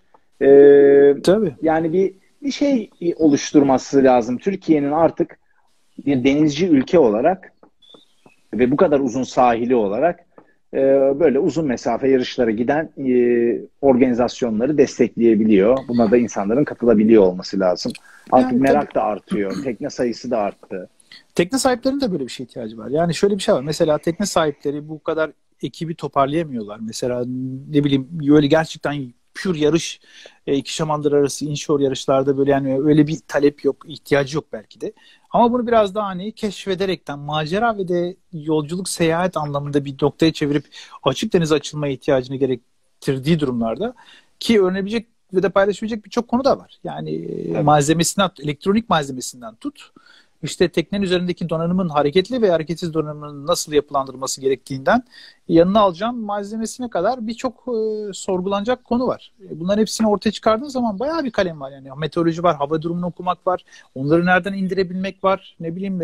yani bir şey oluşturması lazım. Türkiye'nin artık bir denizci ülke olarak ve bu kadar uzun sahili olarak böyle uzun mesafe yarışlara giden organizasyonları destekleyebiliyor. Buna da insanların katılabiliyor olması lazım. Artık Yani tabii merak da artıyor. Tekne sayısı da arttı. tekne sahiplerinin de böyle bir şeye ihtiyacı var. Yani şöyle bir şey var. Mesela tekne sahipleri bu kadar ekibi toparlayamıyorlar. Mesela ne bileyim böyle gerçekten pür yarış, iki şamandır arası inshore yarışlarda böyle yani öyle bir talep yok, ihtiyacı yok belki de. Ama bunu biraz daha hani keşfederekten macera ve de yolculuk, seyahat anlamında bir noktaya çevirip açık denize açılmaya ihtiyacını gerektirdiği durumlarda ki öğrenebilecek ve de paylaşabilecek birçok konu da var. Yani Tabii. malzemesinden, elektronik malzemesinden tut. İşte teknenin üzerindeki donanımın hareketli ve hareketsiz donanımının nasıl yapılandırılması gerektiğinden yanına alacağın malzemesine kadar birçok sorgulanacak konu var. Bunların hepsini ortaya çıkardığın zaman bayağı bir kalem var. Yani meteoroloji var, hava durumunu okumak var, onları nereden indirebilmek var, ne bileyim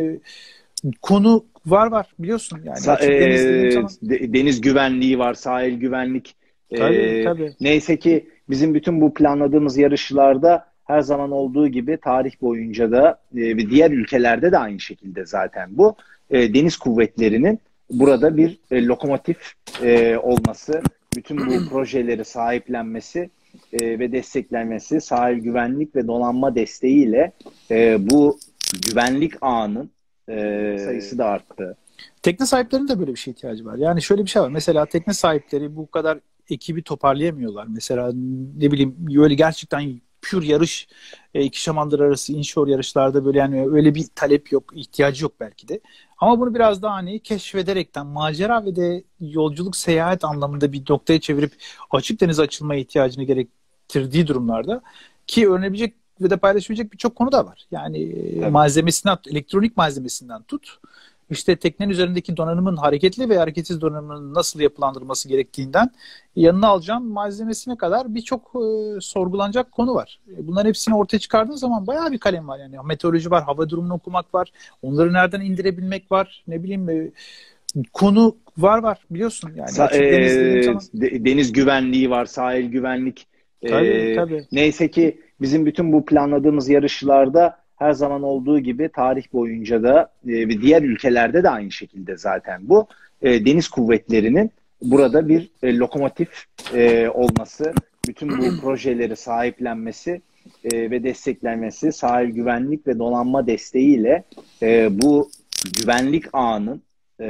konu var biliyorsun yani. Açık deniz dediğim zaman. Deniz güvenliği var, sahil güvenlik. Tabii. Neyse ki bizim bütün bu planladığımız yarışlarda her zaman olduğu gibi tarih boyunca da ve diğer ülkelerde de aynı şekilde zaten bu deniz kuvvetlerinin burada bir lokomotif olması, bütün bu projeleri sahiplenmesi ve desteklenmesi, sahil güvenlik ve donanma desteğiyle bu güvenlik ağının sayısı da arttı. Tekne sahiplerinin de böyle bir şeye ihtiyacı var. Yani şöyle bir şey var. Mesela tekne sahipleri bu kadar ekibi toparlayamıyorlar. Mesela ne bileyim böyle gerçekten pür yarış, iki şamandır arası inshore yarışlarda böyle yani öyle bir talep yok, ihtiyacı yok belki de. Ama bunu biraz daha hani keşfederekten macera ve de yolculuk, seyahat anlamında bir noktaya çevirip açık denize açılmaya ihtiyacını gerektirdiği durumlarda ki öğrenebilecek ve de paylaşabilecek birçok konu da var. Yani Tabii. malzemesinden, elektronik malzemesinden tut. İşte teknenin üzerindeki donanımın hareketli ve hareketsiz donanımının nasıl yapılandırılması gerektiğinden yanına alacağın malzemesine kadar birçok sorgulanacak konu var. Bunların hepsini ortaya çıkardığın zaman bayağı bir kalem var. Yani meteoroloji var, hava durumunu okumak var, onları nereden indirebilmek var, ne bileyim konu var biliyorsun yani. Açık deniz dediğim zaman. Deniz güvenliği var, sahil güvenlik. Tabii. Neyse ki bizim bütün bu planladığımız yarışlarda her zaman olduğu gibi tarih boyunca da ve diğer ülkelerde de aynı şekilde zaten bu deniz kuvvetlerinin burada bir lokomotif olması, bütün bu projeleri sahiplenmesi ve desteklenmesi, sahil güvenlik ve donanma desteğiyle bu güvenlik ağının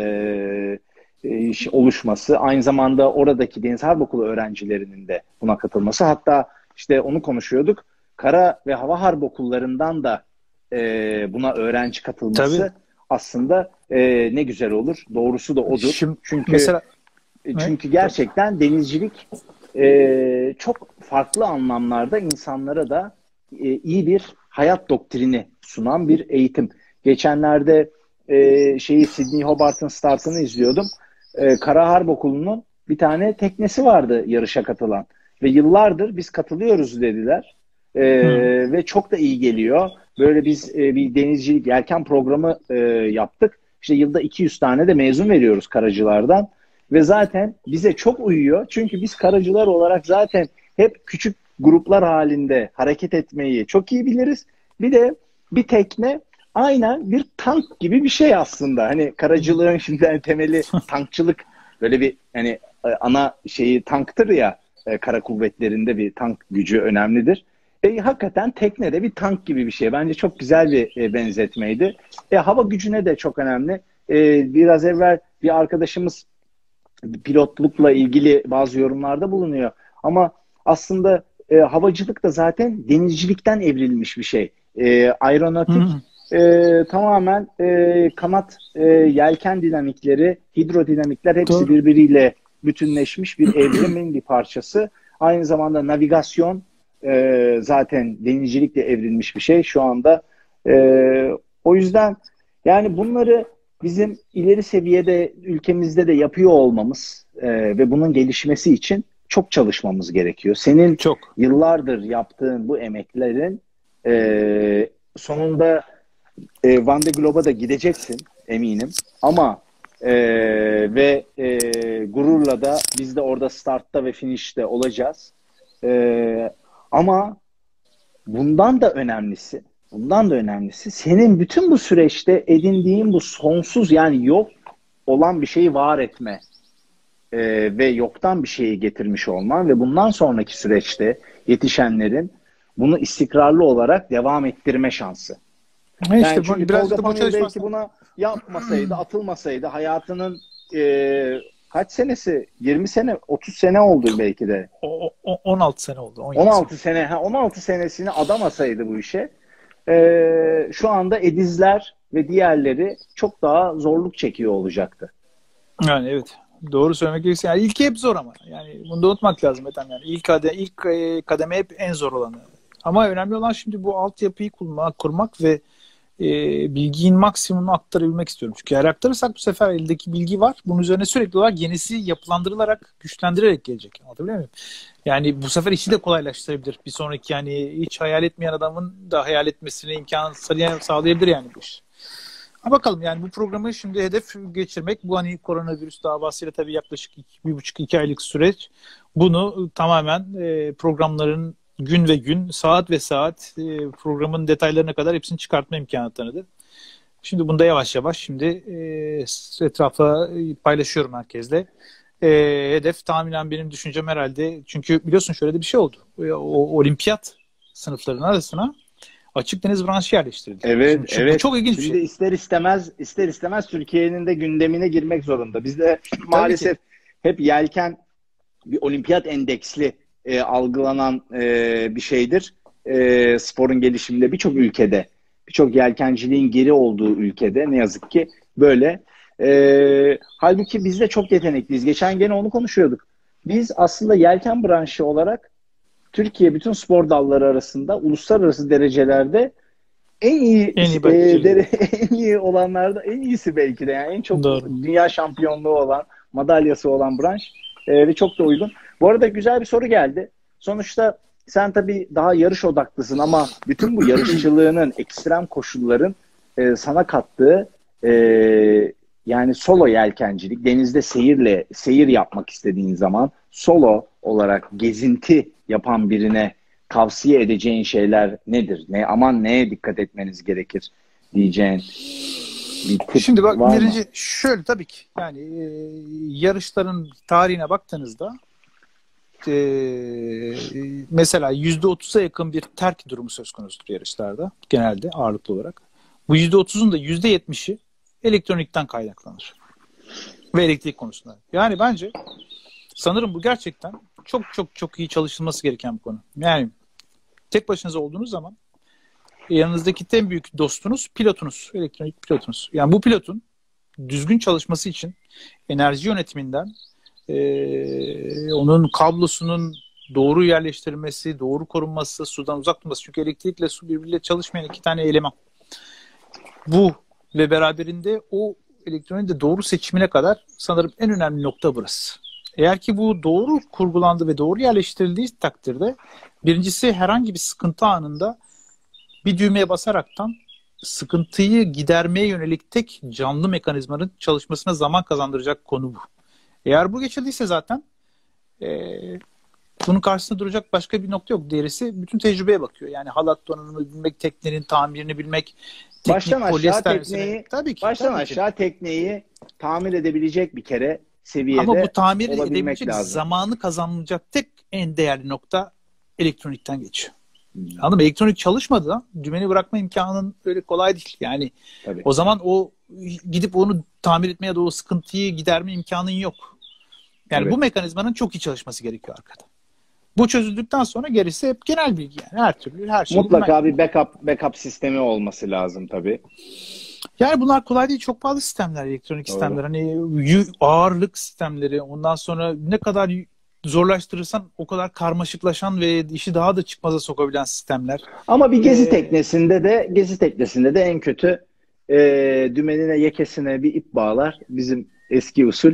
oluşması, aynı zamanda oradaki Deniz Harp Okulu öğrencilerinin de buna katılması. Hatta işte onu konuşuyorduk. Kara ve Hava Harp Okullarından da buna öğrenci katılması Tabii. aslında ne güzel olur. Doğrusu da odur. Çünkü mesela, gerçekten denizcilik çok farklı anlamlarda insanlara da iyi bir hayat doktrini sunan bir eğitim. Geçenlerde Sydney Hobart'ın startını izliyordum. Kara Harp Okulu'nun bir tane teknesi vardı yarışa katılan ve yıllardır biz katılıyoruz dediler. Ve çok da iyi geliyor. Böyle biz bir denizcilik yelken programı yaptık. İşte yılda 200 tane de mezun veriyoruz karacılardan. Ve zaten bize çok uyuyor. Çünkü biz karacılar olarak zaten hep küçük gruplar halinde hareket etmeyi çok iyi biliriz. Bir de bir tekne aynen bir tank gibi bir şey aslında. Hani karacılığın şimdi temeli tankçılık. Böyle bir hani ana şeyi tanktır ya, kara kuvvetlerinde bir tank gücü önemlidir. Hakikaten tekne de bir tank gibi bir şey. Bence çok güzel bir benzetmeydi. Hava gücüne de çok önemli. Biraz evvel bir arkadaşımız pilotlukla ilgili bazı yorumlarda bulunuyor. Ama aslında havacılık da zaten denizcilikten evrilmiş bir şey. Aeronautik tamamen kanat, yelken dinamikleri, hidrodinamikler hepsi birbiriyle bütünleşmiş bir evrimin bir parçası. Aynı zamanda navigasyon zaten denizcilikle evrilmiş bir şey şu anda. O yüzden yani bunları bizim ileri seviyede ülkemizde de yapıyor olmamız ve bunun gelişmesi için çok çalışmamız gerekiyor. Senin yıllardır yaptığın bu emeklerin sonunda Vendée Globe'a da gideceksin eminim. Ama gururla da biz de orada startta ve finish'te olacağız. Ama bundan da önemlisi senin bütün bu süreçte edindiğin bu sonsuz yani yok olan bir şeyi var etme ve yoktan bir şeyi getirmiş olman ve bundan sonraki süreçte yetişenlerin bunu istikrarlı olarak devam ettirme şansı. Yani çünkü Tolga Panayır belki buna yapmasaydı, atılmasaydı hayatının kaç senesi? 20 sene, 30 sene oldu belki de. 16 sene oldu. 16 sene. 16 senesini adamasaydı bu işe şu anda Edizler ve diğerleri çok daha zorluk çekiyor olacaktı. Yani evet. Doğru söylemek gerekirse. Yani ilki hep zor ama. Yani bunu da unutmak lazım Ethem. Yani ilk kademe hep en zor olanı. Ama önemli olan şimdi bu altyapıyı kurmak ve bilgiyi maksimumunu aktarabilmek istiyorum. Çünkü eğer aktarırsak bu sefer eldeki bilgi var. Bunun üzerine sürekli olarak yenisi yapılandırılarak, güçlendirerek gelecek. Anlatabiliyor muyum? Yani bu sefer işi de kolaylaştırabilir. Bir sonraki yani hiç hayal etmeyen adamın da hayal etmesine imkan sağlayabilir yani bu iş. Ha bakalım yani bu programı şimdi hedef geçirmek. Bu hani koronavirüs davasıyla tabii yaklaşık 1,5-2 aylık süreç. Bunu tamamen programların gün ve gün, saat ve saat programın detaylarına kadar hepsini çıkartma imkanı tanıdı. Şimdi bunda yavaş yavaş şimdi etrafa paylaşıyorum herkesle. Hedef tahminen benim düşüncem herhalde. Çünkü biliyorsun şöyle de bir şey oldu. O olimpiyat sınıflarının arasına açık deniz branşı yerleştirildi. Evet, şimdi evet. Çok ilginç şimdi bir şey. ister istemez Türkiye'nin de gündemine girmek zorunda. Bizde maalesef hep yelken bir olimpiyat endeksli algılanan bir şeydir. Sporun gelişiminde birçok ülkede, birçok yelkenciliğin geri olduğu ülkede ne yazık ki böyle. Halbuki biz de çok yetenekliyiz. Geçen gene onu konuşuyorduk. Biz aslında yelken branşı olarak Türkiye bütün spor dalları arasında uluslararası derecelerde en iyi olanlarda en iyisi belki de. Yani en çok dünya şampiyonluğu olan, madalyası olan branş ve çok da uygun. Bu arada güzel bir soru geldi. Sonuçta sen tabii daha yarış odaklısın ama bütün bu yarışçılığının, ekstrem koşulların sana kattığı yani solo yelkencilik, denizde seyir yapmak istediğin zaman solo olarak gezinti yapan birine tavsiye edeceğin şeyler nedir? Neye dikkat etmeniz gerekir diyeceğin bir tip. Şimdi bak birinci şöyle tabii ki yani yarışların tarihine baktığınızda mesela %30'a yakın bir terk durumu söz konusudur yarışlarda genelde ağırlıklı olarak. Bu %30'un da %70'i elektronikten kaynaklanır. Ve elektrik konusunda. Yani bence sanırım bu gerçekten çok çok çok iyi çalışılması gereken bir konu. Yani tek başınıza olduğunuz zaman yanınızdaki en büyük dostunuz pilotunuz, elektronik pilotunuz. Yani bu pilotun düzgün çalışması için enerji yönetiminden onun kablosunun doğru yerleştirilmesi, doğru korunması, sudan uzak durması. Çünkü elektrikle su birbiriyle çalışmayan iki tane eleman. Bu ve beraberinde o elektroniğin de doğru seçimine kadar sanırım en önemli nokta burası. Eğer ki bu doğru kurgulandı ve doğru yerleştirildiği takdirde birincisi herhangi bir sıkıntı anında bir düğmeye basaraktan sıkıntıyı gidermeye yönelik tek canlı mekanizmanın çalışmasına zaman kazandıracak konu bu. Eğer bu geçildiyse zaten bunun karşısında duracak başka bir nokta yok. Diğerisi bütün tecrübeye bakıyor. Yani halat donanımını bilmek, teknenin tamirini bilmek, baştan aşağı tekneyi tamir edebilecek bir kere seviyede ama bu tamir edebilecek lazım. Zamanı kazanılacak tek en değerli nokta elektronikten geçiyor. Anladın mı? Elektronik çalışmadan dümeni bırakma imkanın öyle kolay değil. Yani tabii. O zaman o gidip onu tamir etmeye ya da o sıkıntıyı giderme imkanın yok. Yani evet. Bu mekanizmanın çok iyi çalışması gerekiyor arkada. Bu çözüldükten sonra gerisi hep genel bilgi yani. Her şey. Mutlaka bir backup sistemi olması lazım tabii. Yani bunlar kolay değil. Çok pahalı sistemler, elektronik doğru. Sistemler. Hani ağırlık sistemleri. Ondan sonra ne kadar zorlaştırırsan o kadar karmaşıklaşan ve işi daha da çıkmaza sokabilen sistemler. Ama bir gezi teknesinde de en kötü dümenine, yekesine bir ip bağlar. Bizim eski usul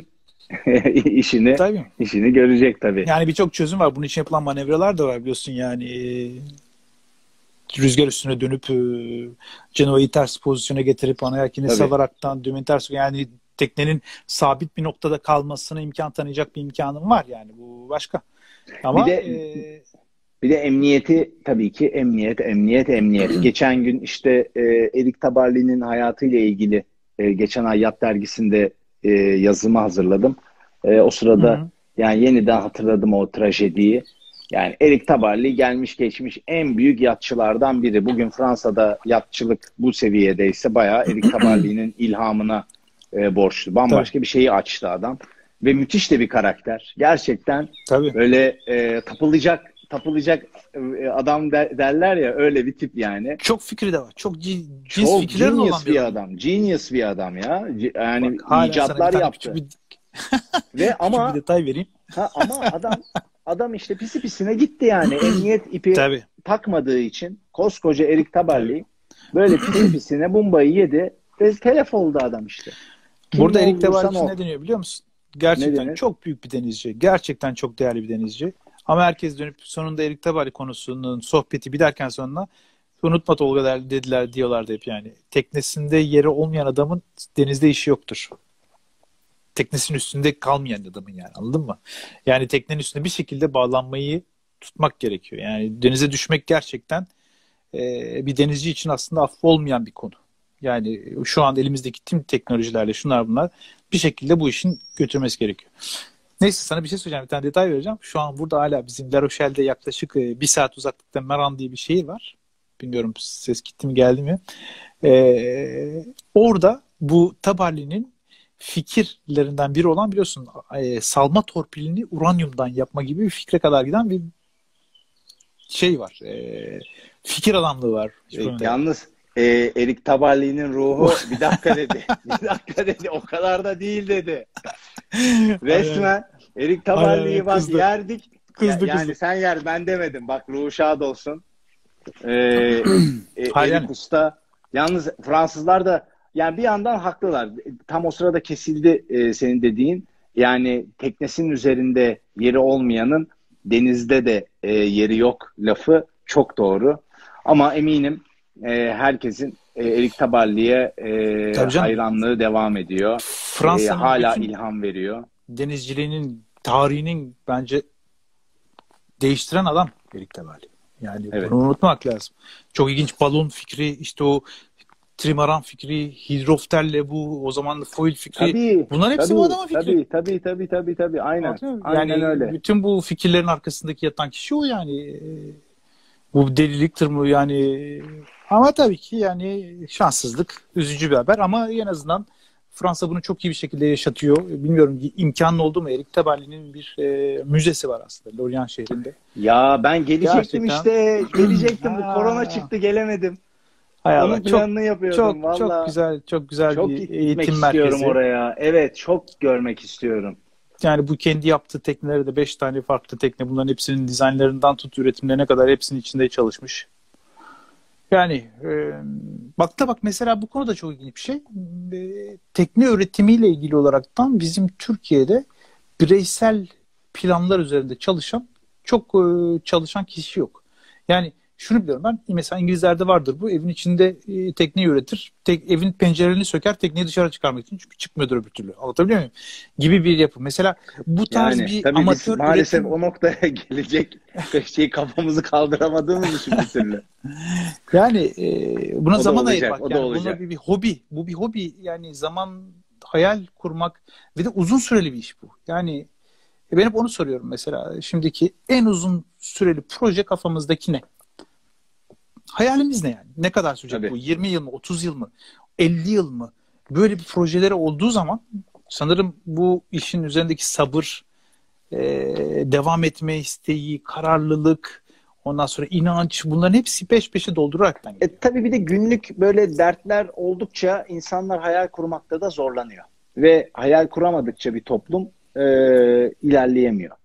işini görecek tabii. Yani birçok çözüm var. Bunun için yapılan manevralar da var biliyorsun yani. Rüzgar üstüne dönüp Cenova'yı ters pozisyona getirip ana yelkeni savaraktan dümen ters yani teknenin sabit bir noktada kalmasına imkan tanıyacak bir imkanım var yani bu başka. Ama bir de emniyeti tabii ki emniyet. Geçen gün işte Erik Tabarly'nin hayatıyla ilgili geçen ay Yat dergisinde yazımı hazırladım. O Hı sırada hı. yani yeniden hatırladım o trajediyi. Yani Erik Tabarly gelmiş geçmiş en büyük yatçılardan biri. Bugün Fransa'da yatçılık bu seviyedeyse bayağı Erik Tabarly'nin ilhamına borçlu. Tabii. Bambaşka bir şeyi açtı adam. Ve müthiş de bir karakter. Gerçekten Tabii. böyle tapılacak adam derler ya, öyle bir tip yani. Çok fikri de var. Çok cins Çok fikirlerin olan genius bir bir adam. adam. Genius bir adam ya. Yani Bak hala sana bir icatlar tane küçük yaptı. bir Ve küçük bir ama detay vereyim. adam işte pisi pisine gitti yani. Emniyet ipi Tabii. takmadığı için koskoca Erik Tabii. Tabarly böyle pisi pisine bombayı yedi ve telef oldu adam işte. Kim ne Burada Erik olduysa Tebarek için o. ne deniyor biliyor musun? Ne Gerçekten denir? çok büyük bir denizci. Gerçekten çok değerli bir denizci. Ama herkes dönüp sonunda Erik Tebarek konusunun sohbeti biterken sonuna unutma Tolga dediler diyorlardı hep yani. Teknesinde yeri olmayan adamın denizde işi yoktur. Teknesinin üstünde kalmayan adamın yani, anladın mı? Yani teknenin üstünde bir şekilde bağlanmayı tutmak gerekiyor. Yani denize düşmek gerçekten bir denizci için aslında affı olmayan bir konu. Yani şu an elimizdeki tüm teknolojilerle şunlar bunlar bir şekilde bu işin götürmesi gerekiyor. Neyse sana bir şey söyleyeceğim. Bir tane detay vereceğim. Şu an burada hala bizim La Rochelle'de yaklaşık bir saat uzaklıkta Meran diye bir şehir var. Bilmiyorum ses gitti mi geldi mi. Orada bu Tabarly'nin fikirlerinden biri olan biliyorsun salma torpilini uranyumdan yapma gibi bir fikre kadar giden bir şey var. Fikir adamlığı var. Yalnız Erik Tabarly'nin ruhu bir dakika dedi. Bir dakika dedi. O kadar da değil dedi. Resmen Erik Tabarly'yi bak kızdı. yerdik. Kızdı. Yani sen yer, ben demedim. Bak ruhu şad olsun. Erik Usta. Yalnız Fransızlar da yani bir yandan haklılar. Tam o sırada kesildi senin dediğin. Yani teknesinin üzerinde yeri olmayanın denizde de yeri yok lafı çok doğru. Ama eminim herkesin Erik Tabarly'ye hayranlığı devam ediyor. Fransa'nın Hala bütün ilham veriyor. denizciliğinin, tarihinin bence değiştiren adam Erik Tabarly. Yani Evet. bunu unutmak lazım. Çok ilginç balon fikri, işte o trimaran fikri, hidrofterle bu o zaman foil fikri. Tabii, Bunlar hepsi tabii, bu adamın fikri. tabii. Aynen. Aynen Yani öyle. bütün bu fikirlerin arkasındaki yatan kişi o yani. Bu deliliktir mi yani? Ama tabii ki yani şanssızlık, üzücü bir haber ama en azından Fransa bunu çok iyi bir şekilde yaşatıyor. Bilmiyorum imkanı oldu mu? Erik Tabarly'nin bir müzesi var aslında Lorient şehrinde. Ya ben gelecektim Gerçekten. işte. Gelecektim. Bu korona çıktı, gelemedim. Hay Allah, Onun planını yapıyordum valla. çok güzel Çok bir gitmek eğitim istiyorum merkezi. oraya. Evet, çok görmek istiyorum. Yani bu kendi yaptığı teknelerde de 5 tane farklı tekne. Bunların hepsinin dizaynlarından tut üretimlerine kadar hepsinin içinde çalışmış. Yani bak mesela bu konuda çok ilginç bir şey. Tekne üretimiyle ilgili olaraktan bizim Türkiye'de bireysel planlar üzerinde çok çalışan kişi yok. Yani şunu biliyorum ben, mesela İngilizlerde vardır bu, evin içinde tekneyi üretir, evin pencerelerini söker, tekneyi dışarı çıkarmak için, çünkü çıkmıyordur öbür türlü. Anlatabiliyor muyum? Gibi bir yapı. Mesela bu tarz Yani bir tabii amatör biz maalesef üretim. o noktaya gelecek kafamızı kaldıramadığımız için bir türlü. Yani buna O da zaman olacak, ayırmak, o da yani olacak. bunu bir hobi. Bu bir hobi, yani zaman, hayal kurmak ve de uzun süreli bir iş bu. Yani ben hep onu soruyorum mesela, şimdiki en uzun süreli proje kafamızdaki ne? Hayalimiz ne yani? Ne kadar sürecek Tabii. bu? 20 yıl mı? 30 yıl mı? 50 yıl mı? Böyle bir projeleri olduğu zaman sanırım bu işin üzerindeki sabır, devam etme isteği, kararlılık, ondan sonra inanç, bunların hepsi peş peşe dolduraraktan geliyor. Tabii bir de günlük böyle dertler oldukça insanlar hayal kurmakta da zorlanıyor. Ve hayal kuramadıkça bir toplum ilerleyemiyor.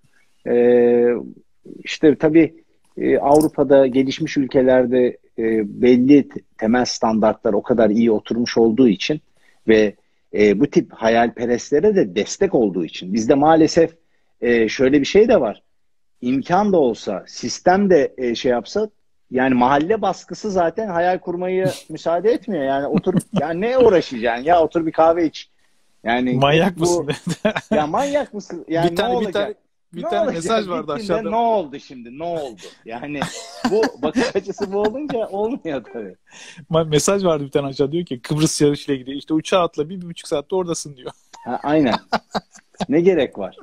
İşte tabii Avrupa'da, gelişmiş ülkelerde belli temel standartlar o kadar iyi oturmuş olduğu için ve bu tip hayalperestlere de destek olduğu için bizde maalesef şöyle bir şey de var. İmkan da olsa, sistem de şey yapsa, yani mahalle baskısı zaten hayal kurmayı müsaade etmiyor. Yani otur, yani ne uğraşacaksın? Ya otur bir kahve iç. Yani Manyak bu mısın? ya manyak mısın? Yani ne olacak? Bir Ne tane olacak? mesaj vardı Gittin de aşağıda. ne oldu şimdi? Ne oldu? Yani bu bakış açısı bu olunca olmuyor tabii. Mesaj vardı bir tane aşağıda, diyor ki Kıbrıs yarışıyla ilgili. İşte uçağa atla 1,5 saatte oradasın diyor. Ha, aynen. Ne gerek var?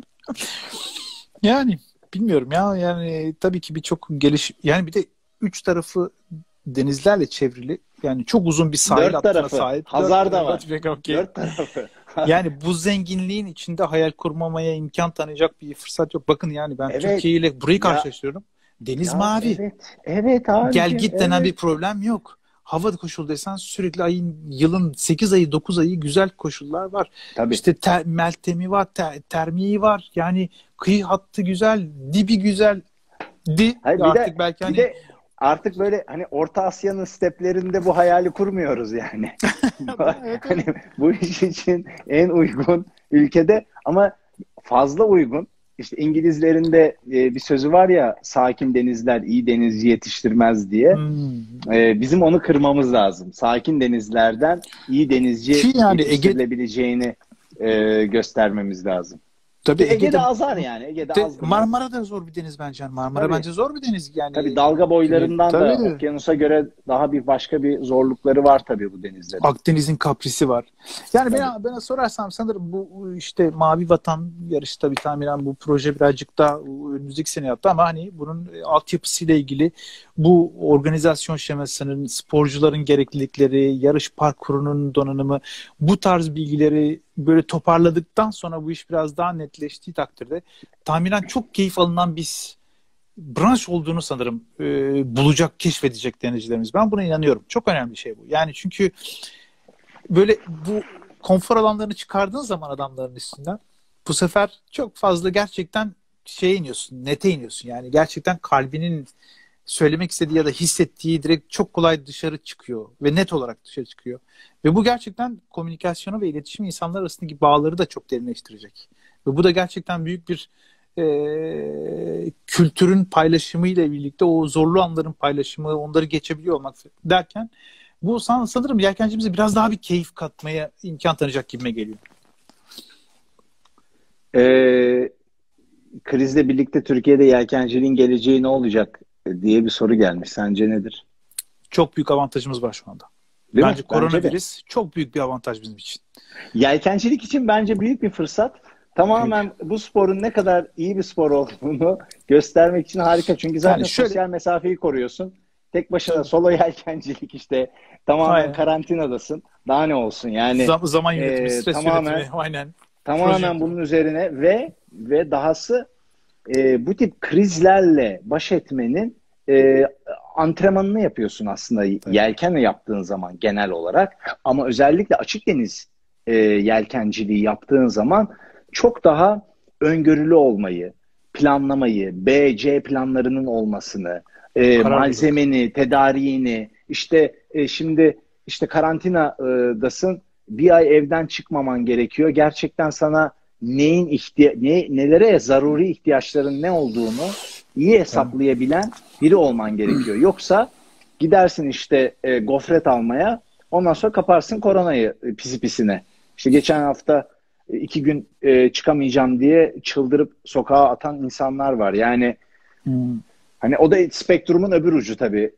Yani bilmiyorum ya, yani tabii ki birçok yani bir de üç tarafı denizlerle çevrili, yani çok uzun bir sahil Dört hattına tarafı. sahip. Dört Hazar da var. tarafı okey. Dört tarafı. Yani bu zenginliğin içinde hayal kurmamaya imkan tanıyacak bir fırsat yok. Bakın yani ben Evet. Türkiye ile burayı Ya karşılaştırıyorum. Deniz ya mavi. evet. Evet Gel abicim. git denen bir Evet. problem yok. Hava koşulu desen sürekli yılın 8 ayı 9 ayı güzel koşullar var. Tabii. İşte Meltem'i var, termiği var. Yani kıyı hattı güzel, dibi güzel. Hayır, Artık belki bir hani de artık böyle hani Orta Asya'nın steplerinde bu hayali kurmuyoruz yani. evet, Hani evet. bu iş için en uygun ülkede, ama fazla uygun. İşte İngilizlerin de bir sözü var ya, sakin denizler iyi denizci yetiştirmez diye. Hmm. Bizim onu kırmamız lazım. Sakin denizlerden iyi denizci Ki yani yetiştirilebileceğini göstermemiz lazım. tabii Ki Ege'de Ege'de azar yani. Ege'de az bunlar. Marmara da zor bir deniz bence. Yani Marmara Tabii. bence zor bir deniz Tabii yani. dalga boylarından da Tabii. okyanusa göre daha bir başka bir zorlukları var tabii bu denizlerin. Akdeniz'in kaprisi var. Yani Tabii. bana sorarsam sanırım bu işte Mavi Vatan yarışı tabii tahminen bu proje birazcık daha önümüzdeki sene yaptı ama hani bunun altyapısıyla ilgili bu organizasyon şemasının, sporcuların gereklilikleri, yarış parkurunun donanımı, bu tarz bilgileri böyle toparladıktan sonra bu iş biraz daha netleştiği takdirde tahminen çok keyif alınan bir branş olduğunu sanırım bulacak, keşfedecek denizcilerimiz. Ben buna inanıyorum. Çok önemli bir şey bu. Yani çünkü böyle bu konfor alanlarını çıkardığın zaman adamların üstünden bu sefer çok fazla gerçekten şeye iniyorsun, nete iniyorsun. Yani gerçekten kalbinin söylemek istediği ya da hissettiği direkt çok kolay dışarı çıkıyor ve net olarak dışarı çıkıyor. Ve bu gerçekten komünikasyonu ve iletişimi insanlar arasındaki bağları da çok derinleştirecek. Ve bu da gerçekten büyük bir kültürün paylaşımıyla birlikte o zorlu anların paylaşımı, onları geçebiliyor olmak derken bu sanırım yelkencimize biraz daha bir keyif katmaya imkan tanıyacak gibime geliyor. Krizle birlikte Türkiye'de yelkenciliğin geleceği ne olacak diye bir soru gelmiş. Sence nedir? Çok büyük avantajımız var şu anda. Değil mi? Bence Bence de. koronavirüs çok büyük bir avantaj bizim için. Yelkencilik için bence büyük bir fırsat. Büyük. Tamamen bu sporun ne kadar iyi bir spor olduğunu göstermek için harika. Çünkü zaten Yani şöyle sosyal mesafeyi koruyorsun. Tek başına tabii. solo yelkencilik işte, tamamen Aynen. karantinadasın. Daha ne olsun yani, Zaman yönetimi, stres tamamen yönetimi, aynen. Proje tamamen yönetimi. bunun üzerine ve dahası bu tip krizlerle baş etmenin e, antrenmanını yapıyorsun aslında Tabii. yelkenle yaptığın zaman genel olarak. Ama özellikle açık deniz yelkenciliği yaptığın zaman çok daha öngörülü olmayı, planlamayı, B, C planlarının olmasını, Kararlılık. malzemeni, tedariğini, işte şimdi işte karantinadasın, bir ay evden çıkmaman gerekiyor. Gerçekten sana nelere zaruri ihtiyaçların ne olduğunu iyi Yani. hesaplayabilen biri olman gerekiyor. Yoksa gidersin işte gofret almaya, ondan sonra kaparsın koronayı pisi pisine. İşte geçen hafta 2 gün çıkamayacağım diye çıldırıp sokağa atan insanlar var. Yani Hmm. hani o da spektrumun öbür ucu tabii.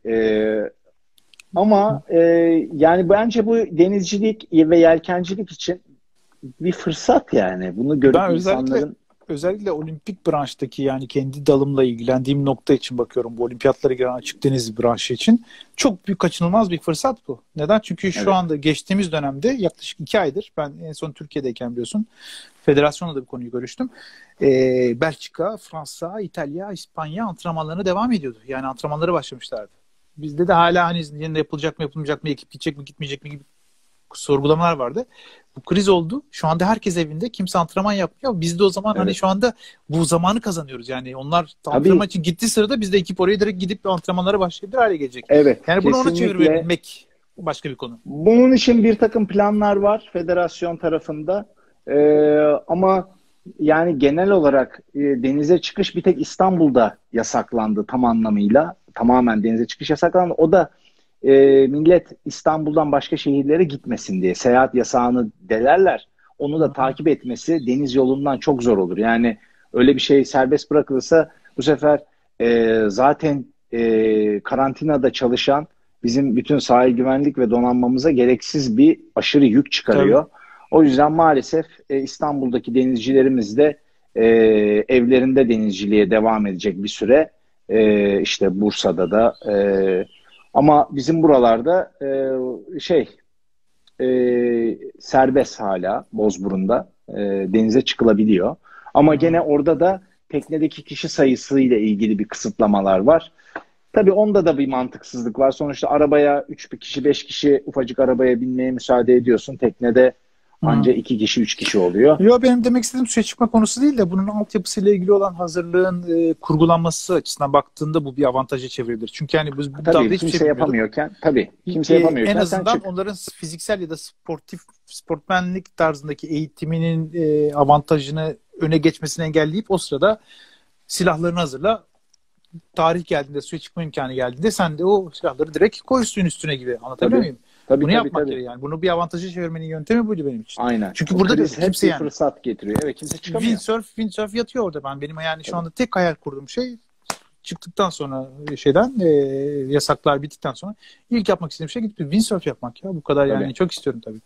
Ama yani bence bu denizcilik ve yelkencilik için bir fırsat yani. Bunu görüp Ben özellikle insanların. özellikle olimpik branştaki yani kendi dalımla ilgilendiğim nokta için bakıyorum. Bu olimpiyatlara giren açık deniz branşı için çok büyük kaçınılmaz bir fırsat bu. Neden? Çünkü şu Evet. anda geçtiğimiz dönemde yaklaşık 2 aydır ben en son Türkiye'deyken biliyorsun federasyonla da bir konuyu görüştüm. Belçika, Fransa, İtalya, İspanya antrenmanlarına devam ediyordu. Yani antrenmanları başlamışlardı. Bizde de hala hani yeniden yapılacak mı yapılmayacak mı, ekip gidecek mi gitmeyecek mi gibi sorgulamalar vardı. Bu kriz oldu. Şu anda herkes evinde. Kimse antrenman yapmıyor. Biz de o zaman hani Evet. şu anda bu zamanı kazanıyoruz. Yani onlar antrenman Tabii. için gittiği sırada biz de ekip oraya direkt gidip antrenmanlara başlayabilir hale gelecek. Evet. Yani bunu ona Kesinlikle. çevirmemek başka bir konu. Bunun için bir takım planlar var federasyon tarafında. Ama yani genel olarak denize çıkış bir tek İstanbul'da yasaklandı tam anlamıyla. Tamamen denize çıkış yasaklandı. O da millet İstanbul'dan başka şehirlere gitmesin diye. Seyahat yasağını delerler. Onu da takip etmesi deniz yolundan çok zor olur. Yani öyle bir şey serbest bırakılırsa bu sefer zaten karantinada çalışan bizim bütün sahil güvenlik ve donanmamıza gereksiz bir aşırı yük Tabii. çıkarıyor. O yüzden maalesef İstanbul'daki denizcilerimiz de evlerinde denizciliğe devam edecek bir süre. İşte Bursa'da da. Ama bizim buralarda serbest hala Bozburun'da denize çıkılabiliyor. Ama gene orada da teknedeki kişi sayısıyla ilgili bir kısıtlamalar var. Tabii onda da bir mantıksızlık var. Sonuçta arabaya 3 kişi, 5 kişi ufacık arabaya binmeye müsaade ediyorsun. Teknede ancak 2 kişi, 3 kişi oluyor. Yok, benim demek istediğim suya çıkma konusu değil de bunun altyapısıyla ilgili olan hazırlığın kurgulanması açısından baktığında bu bir avantaja çevrilir. Çünkü yani biz bu dalda hiçbir şey yapamıyorken kimse yapamıyorken en azından çık. Onların fiziksel ya da sportmenlik tarzındaki eğitiminin avantajını öne geçmesini engelleyip o sırada silahlarını hazırla. Tarih geldiğinde, suya çıkma imkanı geldiğinde sen de o silahları direkt koy suyun üstüne gibi. Anlatabiliyor muyum? Bunu yapmak gerekiyor yani. Bunu bir avantaja çevirmenin yöntemi buydu benim için. Aynen. Çünkü burada da kimse yani fırsat getiriyor. Evet, kimse çıkamıyor. Windsurf yatıyor orada. Benim yani şu anda tek hayal kurduğum şey, çıktıktan sonra yasaklar bittikten sonra ilk yapmak istediğim şey gidip windsurf yapmak ya. Bu kadar yani. Çok istiyorum tabii.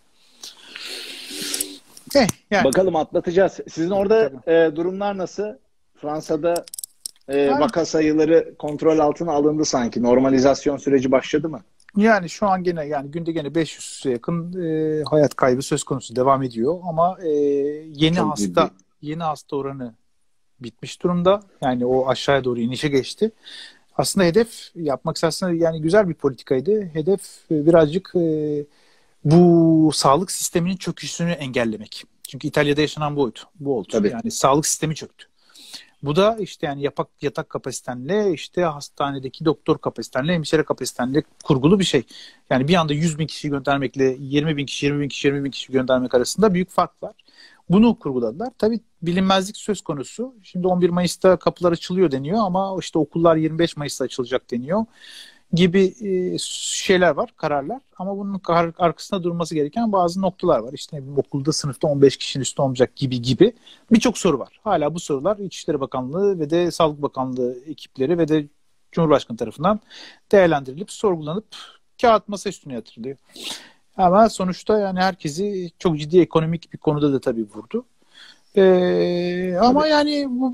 Yani. Bakalım, atlatacağız. Sizin orada durumlar nasıl? Fransa'da vaka sayıları kontrol altına alındı sanki. Normalizasyon süreci başladı mı? Yani şu an günde 500'e yakın hayat kaybı söz konusu, devam ediyor ama yeni hasta oranı bitmiş durumda. Yani o aşağıya doğru inişe geçti. Aslında hedef yapmak aslında yani güzel bir politikaydı. Hedef birazcık bu sağlık sisteminin çöküşünü engellemek. Çünkü İtalya'da yaşanan bu oldu. Tabii. Yani sağlık sistemi çöktü. Bu da işte yani yatak kapasitenle, işte hastanedeki doktor kapasitenle, hemşire kapasitenle kurgulu bir şey. Yani bir anda 100.000 kişi göndermekle 20.000 kişi, 20.000 kişi, 20.000 kişi göndermek arasında büyük fark var. Bunu kurguladılar. Tabii bilinmezlik söz konusu. Şimdi 11 Mayıs'ta kapılar açılıyor deniyor ama işte okullar 25 Mayıs'ta açılacak deniyor gibi şeyler var, kararlar. Ama bunun arkasında durması gereken bazı noktalar var. İşte okulda, sınıfta 15 kişinin üstü olmayacak gibi birçok soru var. Hala bu sorular İçişleri Bakanlığı ve de Sağlık Bakanlığı ekipleri ve de Cumhurbaşkanı tarafından değerlendirilip, sorgulanıp kağıt masa üstüne yatırılıyor. Ama sonuçta yani herkesi çok ciddi ekonomik bir konuda da tabii vurdu. Ama yani bu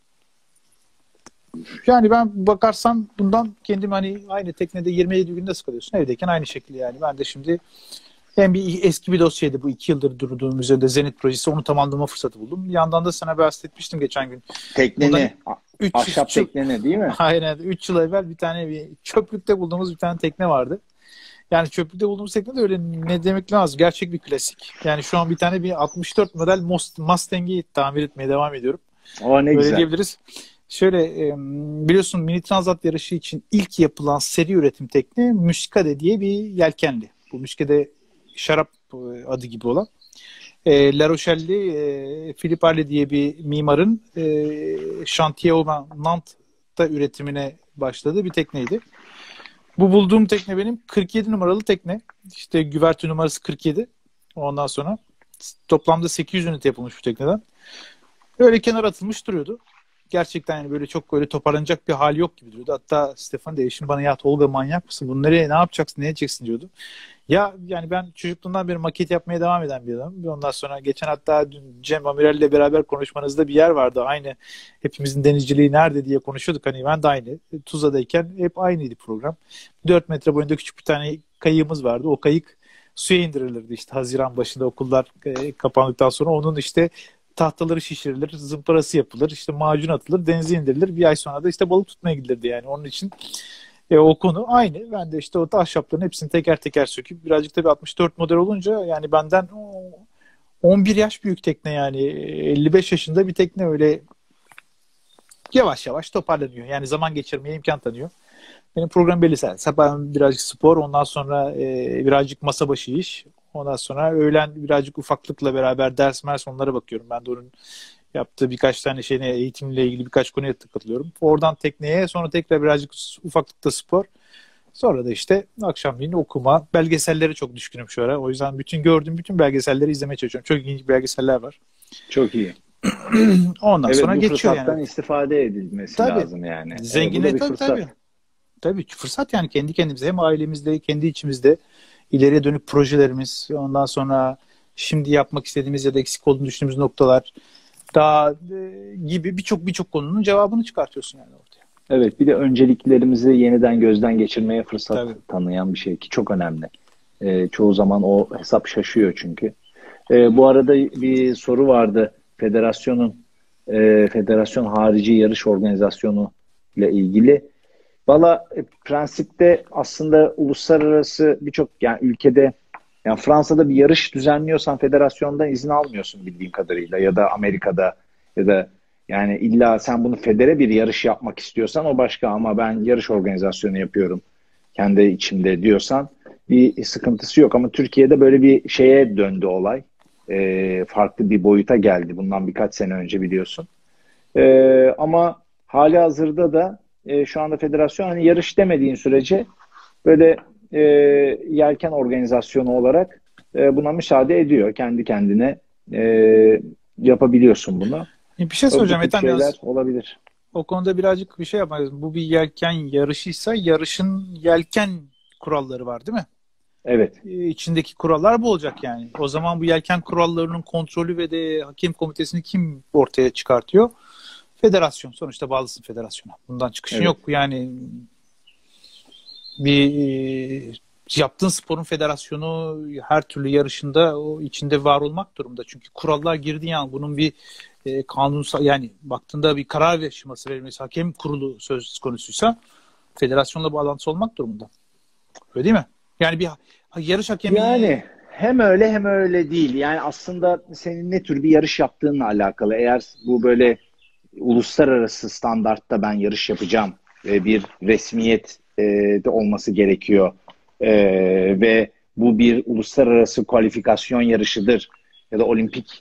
yani ben bakarsam bundan kendim hani aynı teknede 27 günde sıkılıyorsun. Evdeyken aynı şekilde yani. Ben de şimdi eski bir dosyaydı bu 2 yıldır durduğum üzerinde Zenit projesi. Onu tamamlama fırsatı buldum. Bir yandan da sana bahsetmiştim geçen gün. Tekneni. Ahşap tekneni değil mi? Aynen. 3 yıl evvel bir çöplükte bulduğumuz bir tane tekne vardı. Yani çöplükte bulduğumuz tekne de öyle, ne demek lazım? Gerçek bir klasik. Yani şu an bir 64 model Mustang'i tamir etmeye devam ediyorum. O ne öyle güzel. Diyebiliriz. Şöyle biliyorsun mini transat yarışı için ilk yapılan seri üretim tekne Muscadet diye bir yelkenli. Bu Muscadet şarap adı gibi olan. La Rochelle'li Philippe Arle diye bir mimarın şantiye olan Nantes'ta üretimine başladığı bir tekneydi. Bu bulduğum tekne benim 47 numaralı tekne. İşte güvertü numarası 47. Ondan sonra toplamda 800 ünite yapılmış bu tekneden. Öyle kenara atılmış duruyordu. Gerçekten yani böyle çok böyle toparlanacak bir hal yok gibi duruyordu. Hatta Stefan de şimdi bana, ya Tolga manyak mısın? Bunu ne yapacaksın, ne edeceksin diyordu. Ya yani ben çocukluğumdan beri maket yapmaya devam eden bir adamım. Ondan sonra geçen hatta dün Cem Amirel ile beraber konuşmanızda bir yer vardı. Aynı hepimizin denizciliği nerede diye konuşuyorduk. Hani ben de aynı. Tuzla'dayken hep aynıydı program. 4 metre boyunda küçük bir tane kayığımız vardı. O kayık suya indirilirdi işte Haziran başında okullar kapandıktan sonra. Onun işte tahtaları şişirilir, zımparası yapılır, işte macun atılır, denize indirilir. Bir ay sonra da işte balık tutmaya gidilirdi yani. Onun için o konu aynı. Ben de işte o ahşapların hepsini teker teker söküp, birazcık tabii 64 model olunca yani benden 11 yaş büyük tekne, yani 55 yaşında bir tekne, öyle yavaş yavaş toparlanıyor. Yani zaman geçirmeye imkan tanıyor. Benim program belli. Sabah birazcık spor, ondan sonra birazcık masa başı iş. Ondan sonra öğlen birazcık ufaklıkla beraber ders onlara bakıyorum. Ben de onun yaptığı birkaç tane eğitimle ilgili birkaç konuya katılıyorum. Oradan tekneye, sonra tekrar birazcık ufaklıkta spor. Sonra da işte akşamleyin okuma. Belgesellere çok düşkünüm şu ara. O yüzden gördüğüm bütün belgeselleri izlemeye çalışıyorum. Çok ilginç belgeseller var. Çok iyi. Ondan sonra geçiyor yani. Bu fırsattan istifade edilmesi lazım yani. Zengine tabii fırsat yani, kendi kendimize, hem ailemizde, kendi içimizde ileriye dönük projelerimiz, ondan sonra şimdi yapmak istediğimiz ya da eksik olduğunu düşündüğümüz noktalar daha gibi birçok konunun cevabını çıkartıyorsun yani ortaya. Evet, bir de önceliklerimizi yeniden gözden geçirmeye fırsat Tabii. tanıyan bir şey ki çok önemli. Çoğu zaman o hesap şaşıyor çünkü. Bu arada bir soru vardı. Federasyon harici yarış organizasyonu ile ilgili. Valla prensipte aslında uluslararası birçok yani ülkede, yani Fransa'da bir yarış düzenliyorsan federasyondan izin almıyorsun bildiğim kadarıyla, ya da Amerika'da, ya da yani illa sen bunu federe bir yarış yapmak istiyorsan o başka, ama ben yarış organizasyonu yapıyorum kendi içimde diyorsan bir sıkıntısı yok. Ama Türkiye'de böyle bir şeye döndü olay. Farklı bir boyuta geldi bundan birkaç sene önce, biliyorsun. Ama hali hazırda da şu anda federasyon hani yarış demediğin sürece böyle yelken organizasyonu olarak buna müsaade ediyor. Kendi kendine yapabiliyorsun bunu. Bir şey söyleyeceğim. Bu tip Ethem, şeyler olabilir. o konuda birazcık bir şey yapmayız. Bu bir yelken yarışıysa yarışın yelken kuralları var değil mi? Evet. İçindeki kurallar bu olacak yani. O zaman bu yelken kurallarının kontrolü ve de hakem komitesini kim ortaya çıkartıyor? Federasyon. Sonuçta bağlısın federasyona. Bundan çıkışın Evet. yok. Yani bir yaptığın sporun federasyonu her türlü yarışında o içinde var olmak durumunda. Çünkü kurallar girdiği an bunun bir kanunsal, yani baktığında bir karar aşaması verilmesi, hakem kurulu söz konusuysa federasyonla bağlantısı olmak durumunda. Öyle değil mi? Yani bir yarış hakemi... Yani hem öyle hem öyle değil. Yani aslında senin ne tür bir yarış yaptığınla alakalı. Eğer bu böyle uluslararası standartta ben yarış yapacağım ve bir resmiyet de olması gerekiyor. Ve bu bir uluslararası kualifikasyon yarışıdır ya da olimpik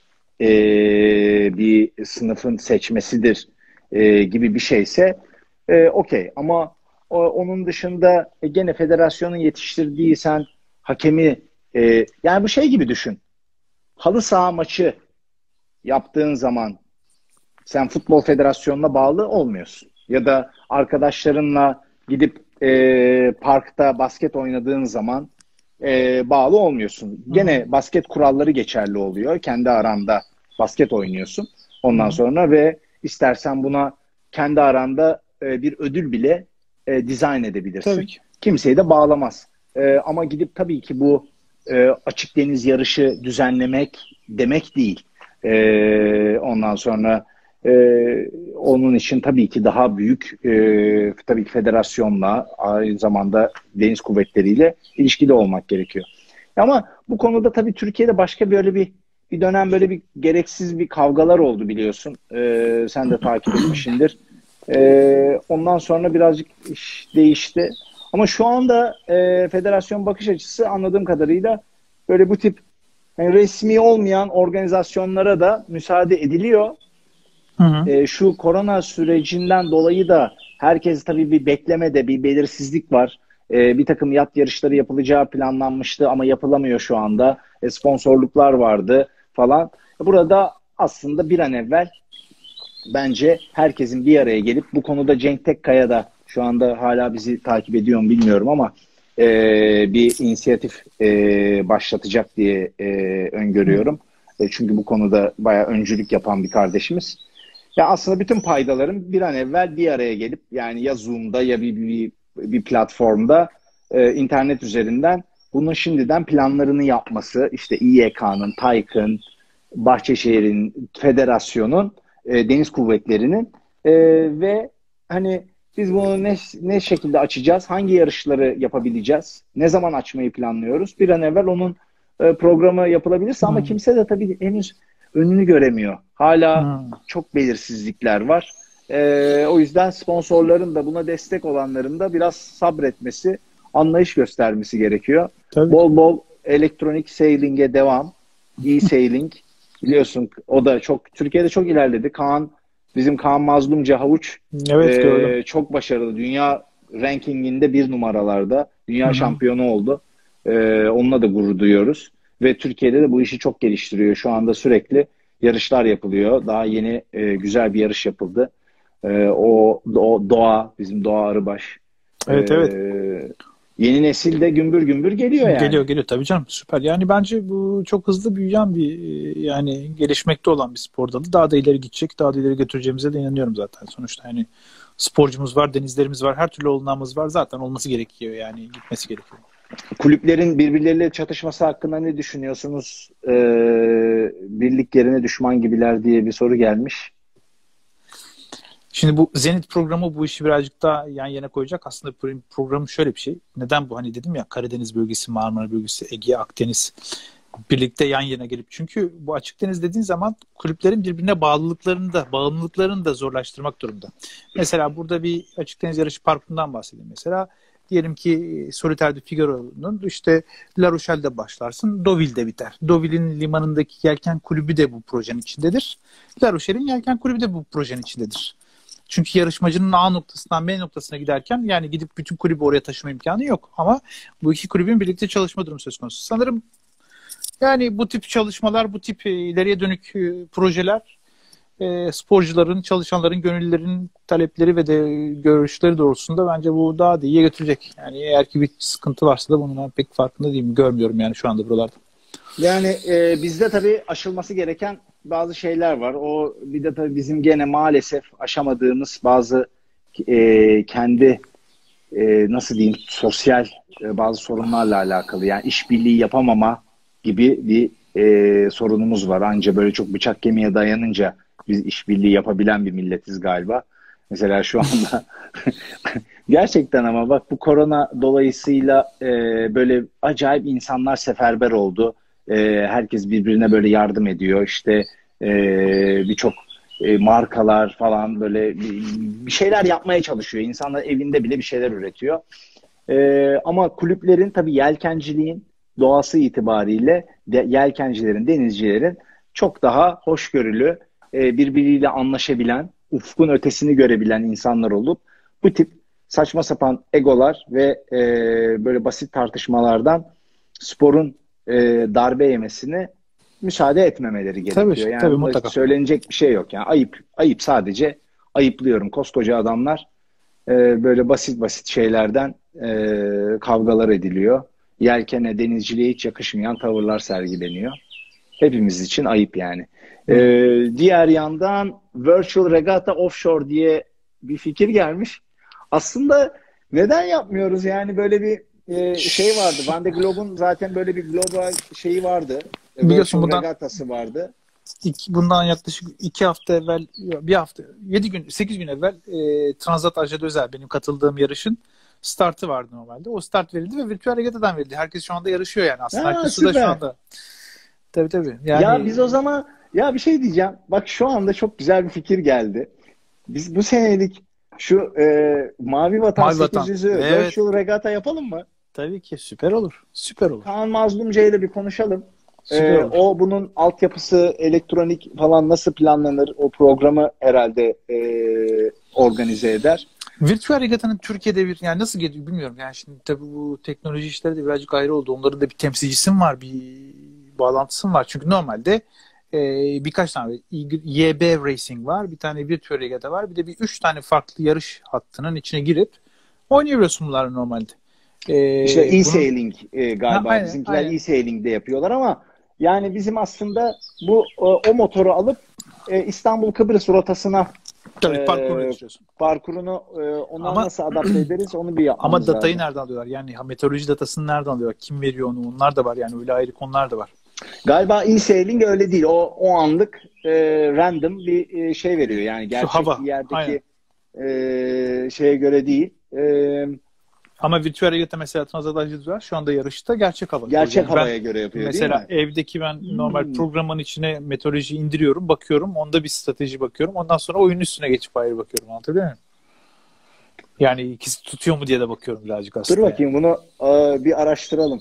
bir sınıfın seçmesidir gibi bir şeyse okey. Ama onun dışında gene federasyonun yetiştirdiği sen hakemi yani bu şey gibi düşün. Halı saha maçı yaptığın zaman sen futbol federasyonuna bağlı olmuyorsun. Ya da arkadaşlarınla gidip parkta basket oynadığın zaman bağlı olmuyorsun. Gene basket kuralları geçerli oluyor. Kendi aranda basket oynuyorsun. Ondan sonra ve istersen buna kendi aranda bir ödül bile dizayn edebilirsin. Tabii ki. Kimseyi de bağlamaz. Ama gidip tabii ki bu açık deniz yarışı düzenlemek demek değil. Ondan sonra onun için tabii ki daha büyük tabii ki federasyonla, aynı zamanda deniz kuvvetleriyle ilişkili olmak gerekiyor. Ama bu konuda tabii Türkiye'de başka böyle bir dönem böyle bir gereksiz bir kavgalar oldu biliyorsun. Sen de takip etmişsindir. Ondan sonra birazcık iş değişti. Ama şu anda federasyon bakış açısı anladığım kadarıyla böyle bu tip yani resmi olmayan organizasyonlara da müsaade ediliyor. Şu korona sürecinden dolayı da herkes tabii bir beklemede, bir belirsizlik var. Bir takım yat yarışları yapılacağı planlanmıştı ama yapılamıyor şu anda. Sponsorluklar vardı falan. Burada aslında bir an evvel bence herkesin bir araya gelip bu konuda Cenk Tekkaya da şu anda hala bizi takip ediyor mu bilmiyorum ama bir inisiyatif başlatacak diye öngörüyorum. Çünkü bu konuda bayağı öncülük yapan bir kardeşimiz. Ya aslında bütün paydaların bir an evvel bir araya gelip yani ya Zoom'da ya bir platformda internet üzerinden bunun şimdiden planlarını yapması, işte İYK'nın, TAYK'ın, Bahçeşehir'in, Federasyon'un, Deniz Kuvvetleri'nin ve hani biz bunu ne şekilde açacağız, hangi yarışları yapabileceğiz, ne zaman açmayı planlıyoruz, bir an evvel onun programı yapılabilirse ama kimse de tabii henüz önünü göremiyor. Hala çok belirsizlikler var. O yüzden sponsorların da buna destek olanların da biraz sabretmesi, anlayış göstermesi gerekiyor. Tabii. Bol bol elektronik sailing'e devam. E-sailing. Biliyorsun o da çok Türkiye'de çok ilerledi. Bizim Kaan Mazlumca Havuç çok başarılı. Dünya rankinginde 1 numaralarda. Dünya şampiyonu oldu. Onunla da gurur duyuyoruz. Ve Türkiye'de de bu işi çok geliştiriyor. Şu anda sürekli yarışlar yapılıyor. Daha yeni güzel bir yarış yapıldı. O Doğa, bizim Doğa Arıbaş. Evet. Yeni nesil de gümbür gümbür geliyor yani. Geliyor tabii canım, süper. Yani bence bu çok hızlı büyüyen bir, yani gelişmekte olan bir spor dalı. Daha da ileri gidecek, daha da ileri götüreceğimize de inanıyorum zaten. Sonuçta hani sporcumuz var, denizlerimiz var, her türlü olanağımız var. Zaten olması gerekiyor, yani gitmesi gerekiyor. Kulüplerin birbirleriyle çatışması hakkında ne düşünüyorsunuz? Birlik yerine düşman gibiler diye bir soru gelmiş. Şimdi bu Zenit programı bu işi birazcık daha yan yana koyacak. Aslında programın şöyle bir şey. Neden bu? Hani dedim ya, Karadeniz bölgesi, Marmara bölgesi, Ege, Akdeniz birlikte yan yana gelip. Çünkü bu açık deniz dediğin zaman kulüplerin birbirine bağımlılıklarını da zorlaştırmak durumda. Mesela burada bir açık deniz yarışı parkurundan bahsedeyim mesela. Diyelim ki Solitaire de Figaro'nun işte La Rochelle'de başlarsın, Deauville'de biter. Deauville'in limanındaki yelken kulübü de bu projenin içindedir. La Rochelle'in yelken kulübü de bu projenin içindedir. Çünkü yarışmacının A noktasından B noktasına giderken yani gidip bütün kulübü oraya taşıma imkanı yok. Ama bu iki kulübün birlikte çalışma durumu söz konusu. Sanırım yani bu tip çalışmalar, bu tip ileriye dönük projeler sporcuların, çalışanların, gönüllülerin talepleri ve de görüşleri doğrultusunda bence bu daha da iyiye götürecek. Yani eğer ki bir sıkıntı varsa da bunun pek farkında değilim. Görmüyorum yani şu anda buralarda. Yani bizde tabii aşılması gereken bazı şeyler var. O bir de tabii bizim gene maalesef aşamadığımız bazı kendi nasıl diyeyim, sosyal bazı sorunlarla alakalı. Yani işbirliği yapamama gibi bir sorunumuz var. Anca böyle çok bıçak kemiğe dayanınca biz işbirliği yapabilen bir milletiz galiba. Mesela şu anda gerçekten, ama bak bu korona dolayısıyla böyle acayip insanlar seferber oldu. Herkes birbirine böyle yardım ediyor. İşte birçok markalar falan böyle bir şeyler yapmaya çalışıyor. İnsanlar evinde bile bir şeyler üretiyor. Ama kulüplerin tabii yelkenciliğin doğası itibariyle yelkencilerin, denizcilerin çok daha hoşgörülü, birbiriyle anlaşabilen, ufkun ötesini görebilen insanlar olup bu tip saçma sapan egolar ve böyle basit tartışmalardan sporun darbe yemesini müsaade etmemeleri gerekiyor. Tabii, Yani tabii, bunda mutlaka. söylenecek bir şey yok. Yani ayıp, sadece ayıplıyorum. Koskoca adamlar böyle basit basit şeylerden kavgalar ediliyor. Yelkene, denizciliğe hiç yakışmayan tavırlar sergileniyor. Hepimiz için ayıp yani. Diğer yandan Virtual Regatta Offshore diye bir fikir gelmiş. Aslında neden yapmıyoruz? Yani böyle bir şey vardı. Van de Globe'un zaten böyle bir global şeyi vardı. Biliyorsun Virtual Regatta'sı vardı. Bundan yaklaşık 2 hafta evvel, bir hafta, 7 gün, 8 gün evvel Transat Ajda Özel, benim katıldığım yarışın startı vardı normalde. O start verildi ve Virtual Regatta'dan verildi. Herkes şu anda yarışıyor yani. Aslında herkes suda şu anda. Tabii. Yani... Ya biz o zaman, ya bir şey diyeceğim. Bak şu anda çok güzel bir fikir geldi. Biz bu senelik şu Mavi Vatan 800'ü evet, Virtual Regatta yapalım mı? Tabii ki, süper olur. Süper olur. Kaan Mazlumca ile bir konuşalım. O bunun altyapısı, elektronik falan nasıl planlanır? O programı herhalde organize eder. Virtual Regatta'nın Türkiye'de yani nasıl geliyor bilmiyorum. Yani şimdi tabii bu teknoloji işleri de birazcık ayrı oldu. Onların da bir temsilcisi mi var, bir bağlantısı mı var? Çünkü normalde birkaç tane YB Racing var, bir tane Virtual Regatta var, bir de 3 tane farklı yarış hattının içine girip oynayabiliyorsun bunları normalde. İşte e-sailing galiba. Aynen, Bizimkiler e-sailing'de yapıyorlar ama yani bizim aslında bu o motoru alıp İstanbul-Kıbrıs rotasına parkurunu ona nasıl adapte ederiz onu bir yapmamız lazım. Ama datayı nereden alıyorlar? Yani meteoroloji datasını nereden alıyorlar? Kim veriyor onu? Onlar da var yani, öyle ayrı konular da var. Galiba e-sailing öyle değil. O anlık random bir şey veriyor. Yani gerçek yerdeki şeye göre değil. Ama Virtual Regatta mesela Transat Ajda şu anda yarışta gerçek hava. Gerçek havaya göre yapıyor mesela değil mi? Evdeki ben normal programın içine meteoroloji indiriyorum, bakıyorum. Onda bir strateji bakıyorum. Ondan sonra oyunun üstüne geçip ayrı bakıyorum. Anlatabiliyor muyum? Yani ikisi tutuyor mu diye de bakıyorum birazcık aslında. Dur bakayım bunu bir araştıralım.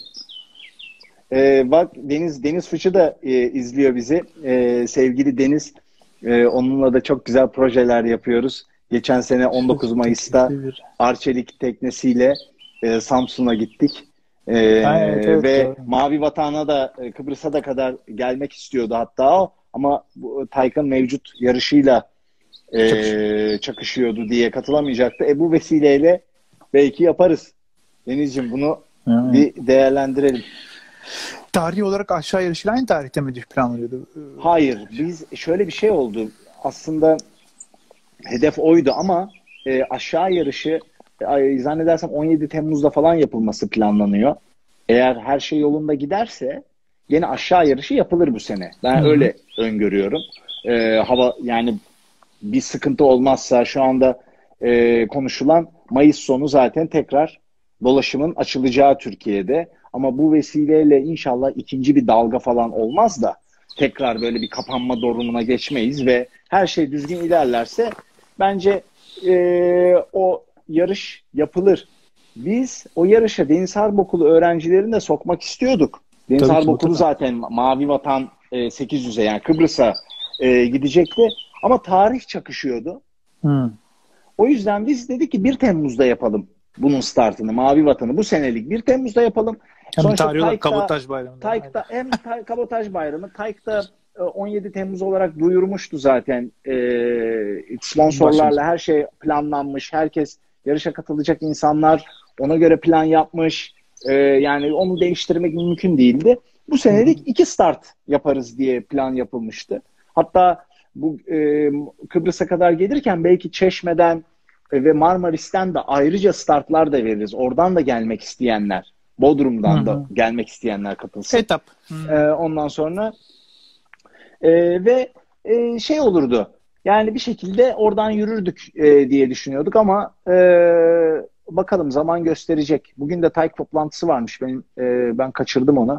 Bak Deniz Fıçı da izliyor bizi. Sevgili Deniz, onunla da çok güzel projeler yapıyoruz. Geçen sene 19 Mayıs'ta Arçelik teknesiyle Samsun'a gittik. Evet, ve doğru. Mavi Vatan'a da Kıbrıs'a da kadar gelmek istiyordu hatta o. Ama bu Taycan mevcut yarışıyla çakışıyordu diye katılamayacaktı. Bu vesileyle belki yaparız. Denizciğim bunu Yani. bir değerlendirelim. Tarihi olarak aşağı yarışıyla aynı tarihte mi planlanıyordu? Hayır, biz şöyle bir şey oldu. Aslında hedef oydu ama aşağı yarışı zannedersem 17 Temmuz'da falan yapılması planlanıyor. Eğer her şey yolunda giderse yine aşağı yarışı yapılır bu sene. Ben öyle öngörüyorum. Hava yani bir sıkıntı olmazsa şu anda konuşulan Mayıs sonu zaten tekrar dolaşımın açılacağı Türkiye'de. Ama bu vesileyle inşallah ikinci bir dalga falan olmaz da tekrar böyle bir kapanma durumuna geçmeyiz ve her şey düzgün ilerlerse bence o yarış yapılır. Biz o yarışa Deniz Harp Okulu öğrencilerini de sokmak istiyorduk. Deniz Harp Okulu zaten Mavi Vatan 800'e yani Kıbrıs'a gidecekti. Ama tarih çakışıyordu. O yüzden biz dedik ki 1 Temmuz'da yapalım bunun startını, Mavi Vatan'ı. Bu senelik 1 Temmuz'da yapalım. Hem tarih olarak Kabotaj Bayramı. TAİK'ta hem Kabotaj Bayramı. TAİK'ta 17 Temmuz olarak duyurmuştu zaten. Sponsorlarla her şey planlanmış. Herkes yarışa katılacak insanlar ona göre plan yapmış. Yani onu değiştirmek mümkün değildi. Bu senelik 2 start yaparız diye plan yapılmıştı. Hatta bu Kıbrıs'a kadar gelirken belki Çeşme'den ve Marmaris'ten de ayrıca startlar da veririz. Oradan da gelmek isteyenler, Bodrum'dan da gelmek isteyenler katılsın. Etap. Ondan sonra ve şey olurdu. Yani bir şekilde oradan yürürdük diye düşünüyorduk ama bakalım zaman gösterecek. Bugün de TAİK toplantısı varmış benim. Ben kaçırdım onu.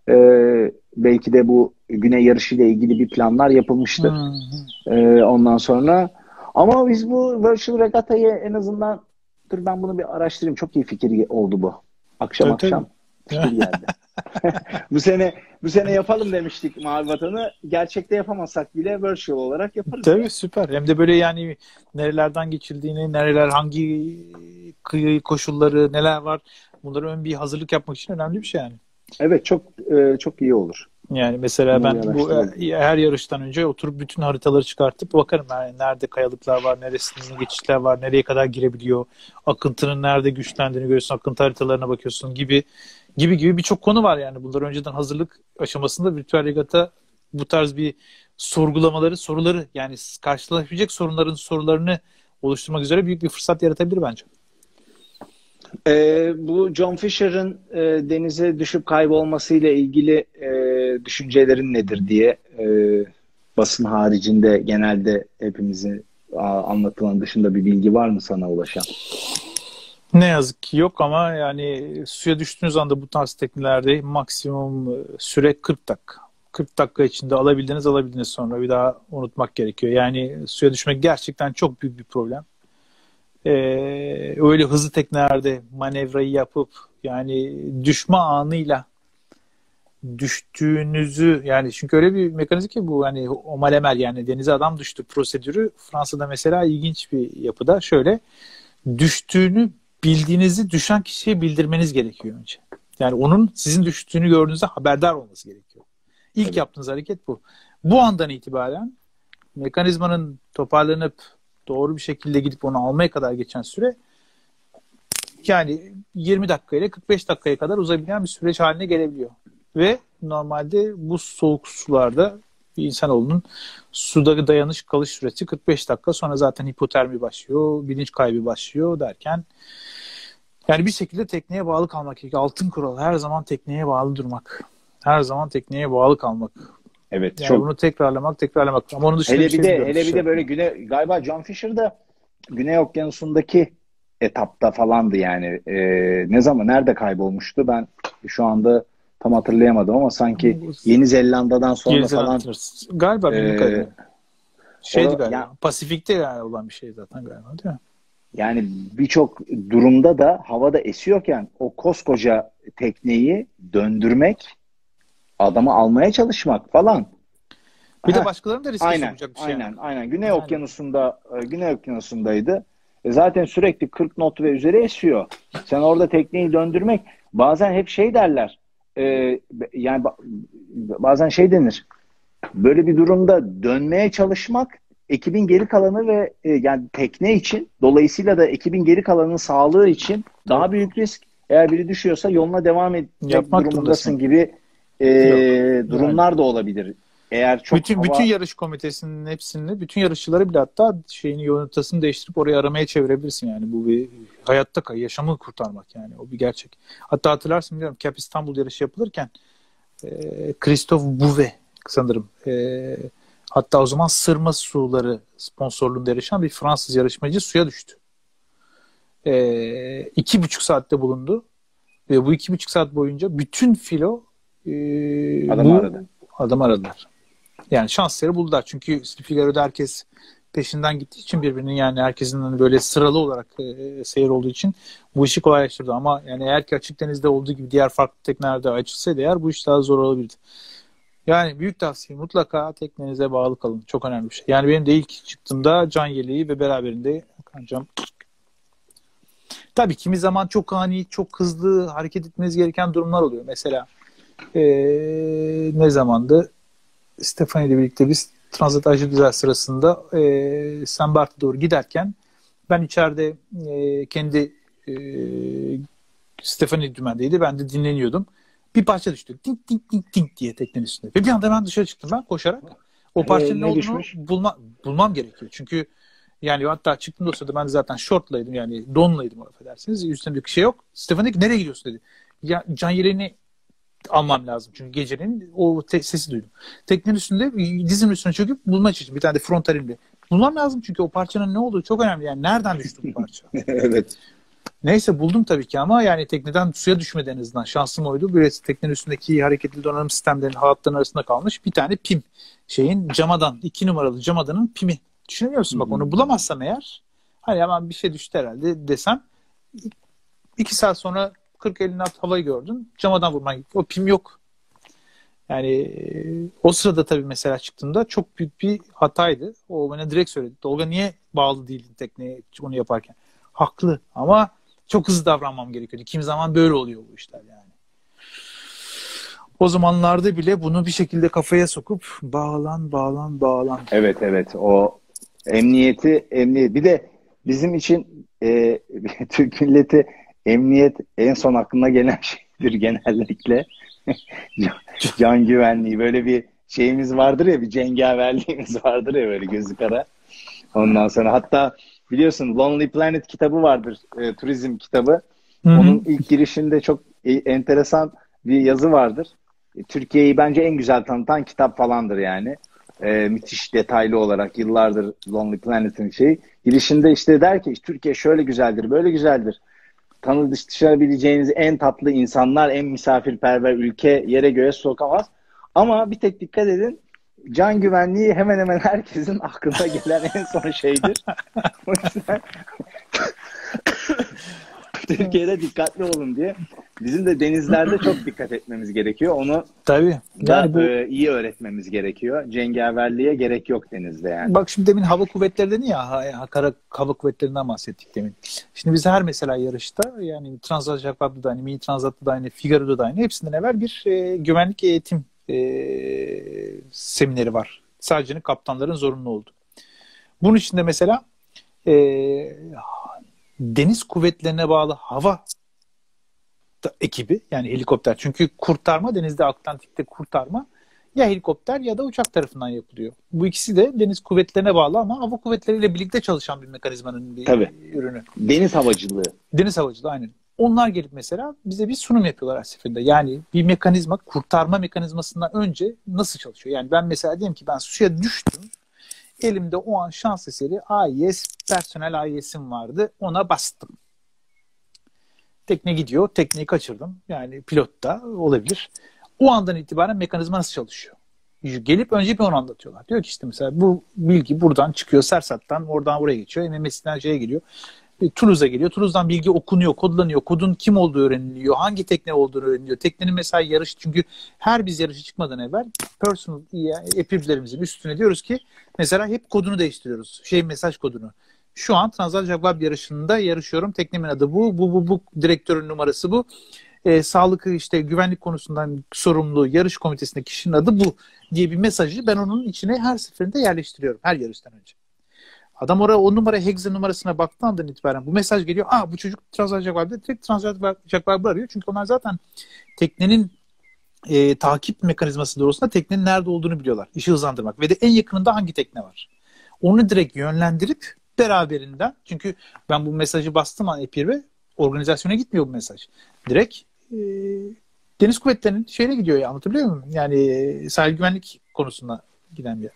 Belki de bu Güney yarışı ile ilgili bir planlar yapılmıştır. Ondan sonra ama biz bu Virtual Regatta'yı en azından dur ben bunu bir araştırayım. Çok iyi fikir oldu bu. Akşam fikir geldi. Bu sene yapalım demiştik Mavi Vatan'ı. Gerçekte yapamasak bile virtual olarak yaparız. Tabii süper. Hem de böyle yani nerelerden geçildiğini, nereler, hangi kıyı koşulları, neler var. Bunları ön bir hazırlık yapmak için önemli bir şey yani. Evet çok iyi olur. Yani mesela ben bu her yarıştan önce oturup bütün haritaları çıkartıp bakarım yani nerede kayalıklar var, neresinde geçişler var, nereye kadar girebiliyor, akıntının nerede güçlendiğini görüyorsun, akıntı haritalarına bakıyorsun gibi birçok konu var yani. Bunlar önceden hazırlık aşamasında Virtual Regatta bu tarz bir soruları yani karşılaşacak sorularını oluşturmak üzere büyük bir fırsat yaratabilir bence. Bu John Fisher'ın denize düşüp kaybolmasıyla ilgili düşüncelerin nedir diye basın haricinde genelde hepimize anlatılan dışında bir bilgi var mı sana ulaşan? Ne yazık ki yok ama yani suya düştüğünüz anda bu tarz teknelerde maksimum süre 40 dakika. 40 dakika içinde alabildiniz sonra bir daha unutmak gerekiyor. Yani suya düşmek gerçekten çok büyük bir problem. Öyle hızlı teknelerde manevrayı yapıp yani düşme anıyla düştüğünüzü yani çünkü öyle bir mekanizma ki bu hani omalemel yani denize adam düştü prosedürü Fransa'da mesela ilginç bir yapıda şöyle düştüğünü bildiğinizi düşen kişiye bildirmeniz gerekiyor önce. Yani onun sizin düştüğünü gördüğünüzde haberdar olması gerekiyor. İlk yaptığınız hareket bu. Bu andan itibaren mekanizmanın toparlanıp doğru bir şekilde gidip onu almaya kadar geçen süre yani 20 dakika ile 45 dakikaya kadar uzayabilen bir süreç haline gelebiliyor. Ve normalde bu soğuk sularda bir insanoğlunun suda dayanış kalış süresi 45 dakika sonra zaten hipotermi başlıyor, bilinç kaybı başlıyor derken yani bir şekilde tekneye bağlı kalmak gerekiyor. Altın kural her zaman tekneye bağlı durmak. Her zaman tekneye bağlı kalmak. Evet. Yani bunu tekrarlamak. Ama onun dışında hele bir de böyle galiba John Fisher da Güney Okyanusu'ndaki etapta falandı yani. Nerede kaybolmuştu? Ben şu anda tam hatırlayamadım ama sanki Yeni Zelanda'dan sonra falan. Galiba benim kaybım. Galiba. Yani, Pasifik'te yani olan bir şey zaten galiba değil mi? Yani birçok durumda da havada esiyorken o koskoca tekneyi döndürmek, adamı almaya çalışmak falan. Bir de başkalarının da riske sokacak bir şey. Aynen. Güney Okyanusu'ndaydı. Zaten sürekli 40 knot ve üzeri esiyor. Sen orada tekneyi döndürmek bazen hep şey derler. Yani bazen şey denir. Böyle bir durumda dönmeye çalışmak ekibin geri kalanı ve yani tekne için dolayısıyla da ekibin geri kalanının sağlığı için daha büyük risk. Eğer biri düşüyorsa yoluna devam edecek durumundasın gibi durumlar da olabilir. Eğer çok bütün yarış komitesinin hepsini, bütün yarışçıları bile hatta yönetasını değiştirip oraya aramaya çevirebilirsin yani. Bu bir hayatta yaşamı kurtarmak yani. O bir gerçek. Hatta hatırlarsın biliyorum Cap İstanbul yarışı yapılırken Christophe Bouvet sanırım hatta o zaman Sırma Suları sponsorluğunda yarışan bir Fransız yarışmacı suya düştü. 2,5 saatte bulundu ve bu 2,5 saat boyunca bütün filo adam aradılar. Yani şansları buldular. Çünkü Figaro'da herkes peşinden gittiği için birbirinin yani herkesin böyle sıralı olarak seyir olduğu için bu işi kolaylaştırdı. Ama yani eğer ki açık denizde olduğu gibi diğer farklı teknelerde açılsaydı eğer bu iş daha zor olabilirdi. Yani büyük tavsiye mutlaka teknenize bağlı kalın. Çok önemli bir şey. Yani benim de ilk çıktığımda can yeleği ve beraberinde kancam. Tabii kimi zaman çok ani, çok hızlı hareket etmeniz gereken durumlar oluyor. Mesela ne zamandı? Stefani ile birlikte biz Transat Güzel sırasında Saint Barth'a doğru giderken ben içeride kendi Stefani dümendeydi. Ben de dinleniyordum. Bir parça düştü. Ding ding ding ding diye teknenin üstünde. Ve bir anda ben dışarı çıktım ben koşarak. O parçanın ne olduğunu bulmam gerekiyor. Çünkü yani hatta çıktım da o sırada ben de zaten şortlaydım yani donlaydım affedersiniz. Üstümde bir şey yok. Stefan dedi ki nereye gidiyorsun dedi. Ya can yeleğini almam lazım. Çünkü gecenin o sesi duydum. Teknenin üstünde dizimin üstüne çöküp bulmaya çalıştım. Bir tane de frontalimle. Bulmam lazım çünkü o parçanın ne olduğu çok önemli. Yani nereden düştü bu parça? Evet. Neyse buldum tabii ki ama yani tekneden suya düşmedi en azından. Şansım oydu. Böyle teknenin üstündeki hareketli donanım sistemlerinin halatların arasında kalmış bir tane pim. Camadan 2 numaralı camadanın pimi. Düşünüyor musun? Bak onu bulamazsam eğer hani hemen bir şey düştü herhalde desem 2 saat sonra 40-50 knot havayı gördüm. Camadan vurman gitti. O pim yok. Yani o sırada tabii mesela çıktığımda çok büyük bir hataydı. O bana direkt söyledi. Tolga niye bağlı değildin tekneye onu yaparken? Haklı ama çok hızlı davranmam gerekiyordu. Kimi zaman böyle oluyor bu işler yani. O zamanlarda bile bunu bir şekilde kafaya sokup bağlan. Evet. O emniyet. Bir de bizim için Türk milleti emniyet en son aklına gelen şeydir genellikle. Can güvenliği. Böyle bir şeyimiz vardır ya, bir cengaverliğimiz vardır ya böyle gözü kara. Ondan sonra hatta biliyorsun Lonely Planet kitabı vardır. Turizm kitabı. Hı-hı. Onun ilk girişinde çok enteresan bir yazı vardır. Türkiye'yi bence en güzel tanıtan kitap falandır yani. Müthiş detaylı olarak yıllardır Lonely Planet'in şeyi. Girişinde işte der ki Türkiye şöyle güzeldir, böyle güzeldir. Tanışabileceğiniz en tatlı insanlar, en misafirperver ülke, yere göğe sokamaz. Ama bir tek dikkat edin, can güvenliği hemen hemen herkesin aklına gelen en son şeydir. O yüzden Türkiye'de dikkatli olun diye. Bizim de denizlerde çok dikkat etmemiz gerekiyor. Onu tabii. Yani bu iyi öğretmemiz gerekiyor. Cengaverliğe gerek yok denizde yani. Bak şimdi demin hava kuvvetleri dedin ya, kara hava kuvvetlerinden bahsettik demin. Şimdi biz her mesela yarışta yani Transat Jacques da aynı, Mini Transat'ta da aynı, Figaro'da da aynı. Hepsinden evvel bir güvenlik eğitim semineri var. Sadece kaptanların zorunlu olduğu. Bunun içinde mesela deniz kuvvetlerine bağlı hava ekibi yani helikopter. Çünkü kurtarma denizde, Atlantik'te kurtarma ya helikopter ya da uçak tarafından yapılıyor. Bu ikisi de deniz kuvvetlerine bağlı ama hava kuvvetleriyle birlikte çalışan bir mekanizmanın bir ürünü. Deniz havacılığı. Deniz havacılığı aynen. Onlar gelip mesela bize bir sunum yapıyorlar her seferinde. Yani bir mekanizma, kurtarma mekanizmasından önce nasıl çalışıyor? Yani ben mesela diyelim ki ben suya düştüm. Elimde o an şans eseri AIS, personel AIS'im vardı. Ona bastım. Tekne gidiyor. Tekneyi kaçırdım. Yani pilot da olabilir. O andan itibaren mekanizma nasıl çalışıyor? Gelip önce bir onu anlatıyorlar. Diyor ki işte mesela bu bilgi buradan çıkıyor. Sersat'tan oradan oraya geçiyor. MMS'den şeye geliyor. Toulouse'a geliyor. Toulouse'dan bilgi okunuyor, kodlanıyor. Kodun kim olduğu öğreniliyor. Hangi tekne olduğu öğreniliyor. Teknenin mesela yarışı, çünkü her biz yarışı çıkmadan evvel personal epiplerimizin üstüne diyoruz ki mesela hep kodunu değiştiriyoruz. Mesaj kodunu. Şu an Transat Jacques yarışında yarışıyorum. Teknemin adı bu direktörün numarası bu. Sağlık işte güvenlik konusundan sorumlu yarış komitesindeki kişinin adı bu diye bir mesajı ben onun içine her seferinde yerleştiriyorum. Her yarıştan önce. Adam oraya o numara Hexa numarasına baktığı andan itibaren bu mesaj geliyor. Bu çocuk Transatlantik Vibe'de direkt Transatlantik Vibe arıyor. Çünkü onlar zaten teknenin takip mekanizması doğrultusunda teknenin nerede olduğunu biliyorlar. İşi hızlandırmak. Ve de en yakınında hangi tekne var. Onu direkt yönlendirip beraberinden, çünkü ben bu mesajı bastım an Epir, organizasyona gitmiyor bu mesaj. Direkt Deniz Kuvvetleri'nin şeyine gidiyor ya, anlatabiliyor muyum? Yani sahil güvenlik konusunda giden bir yer.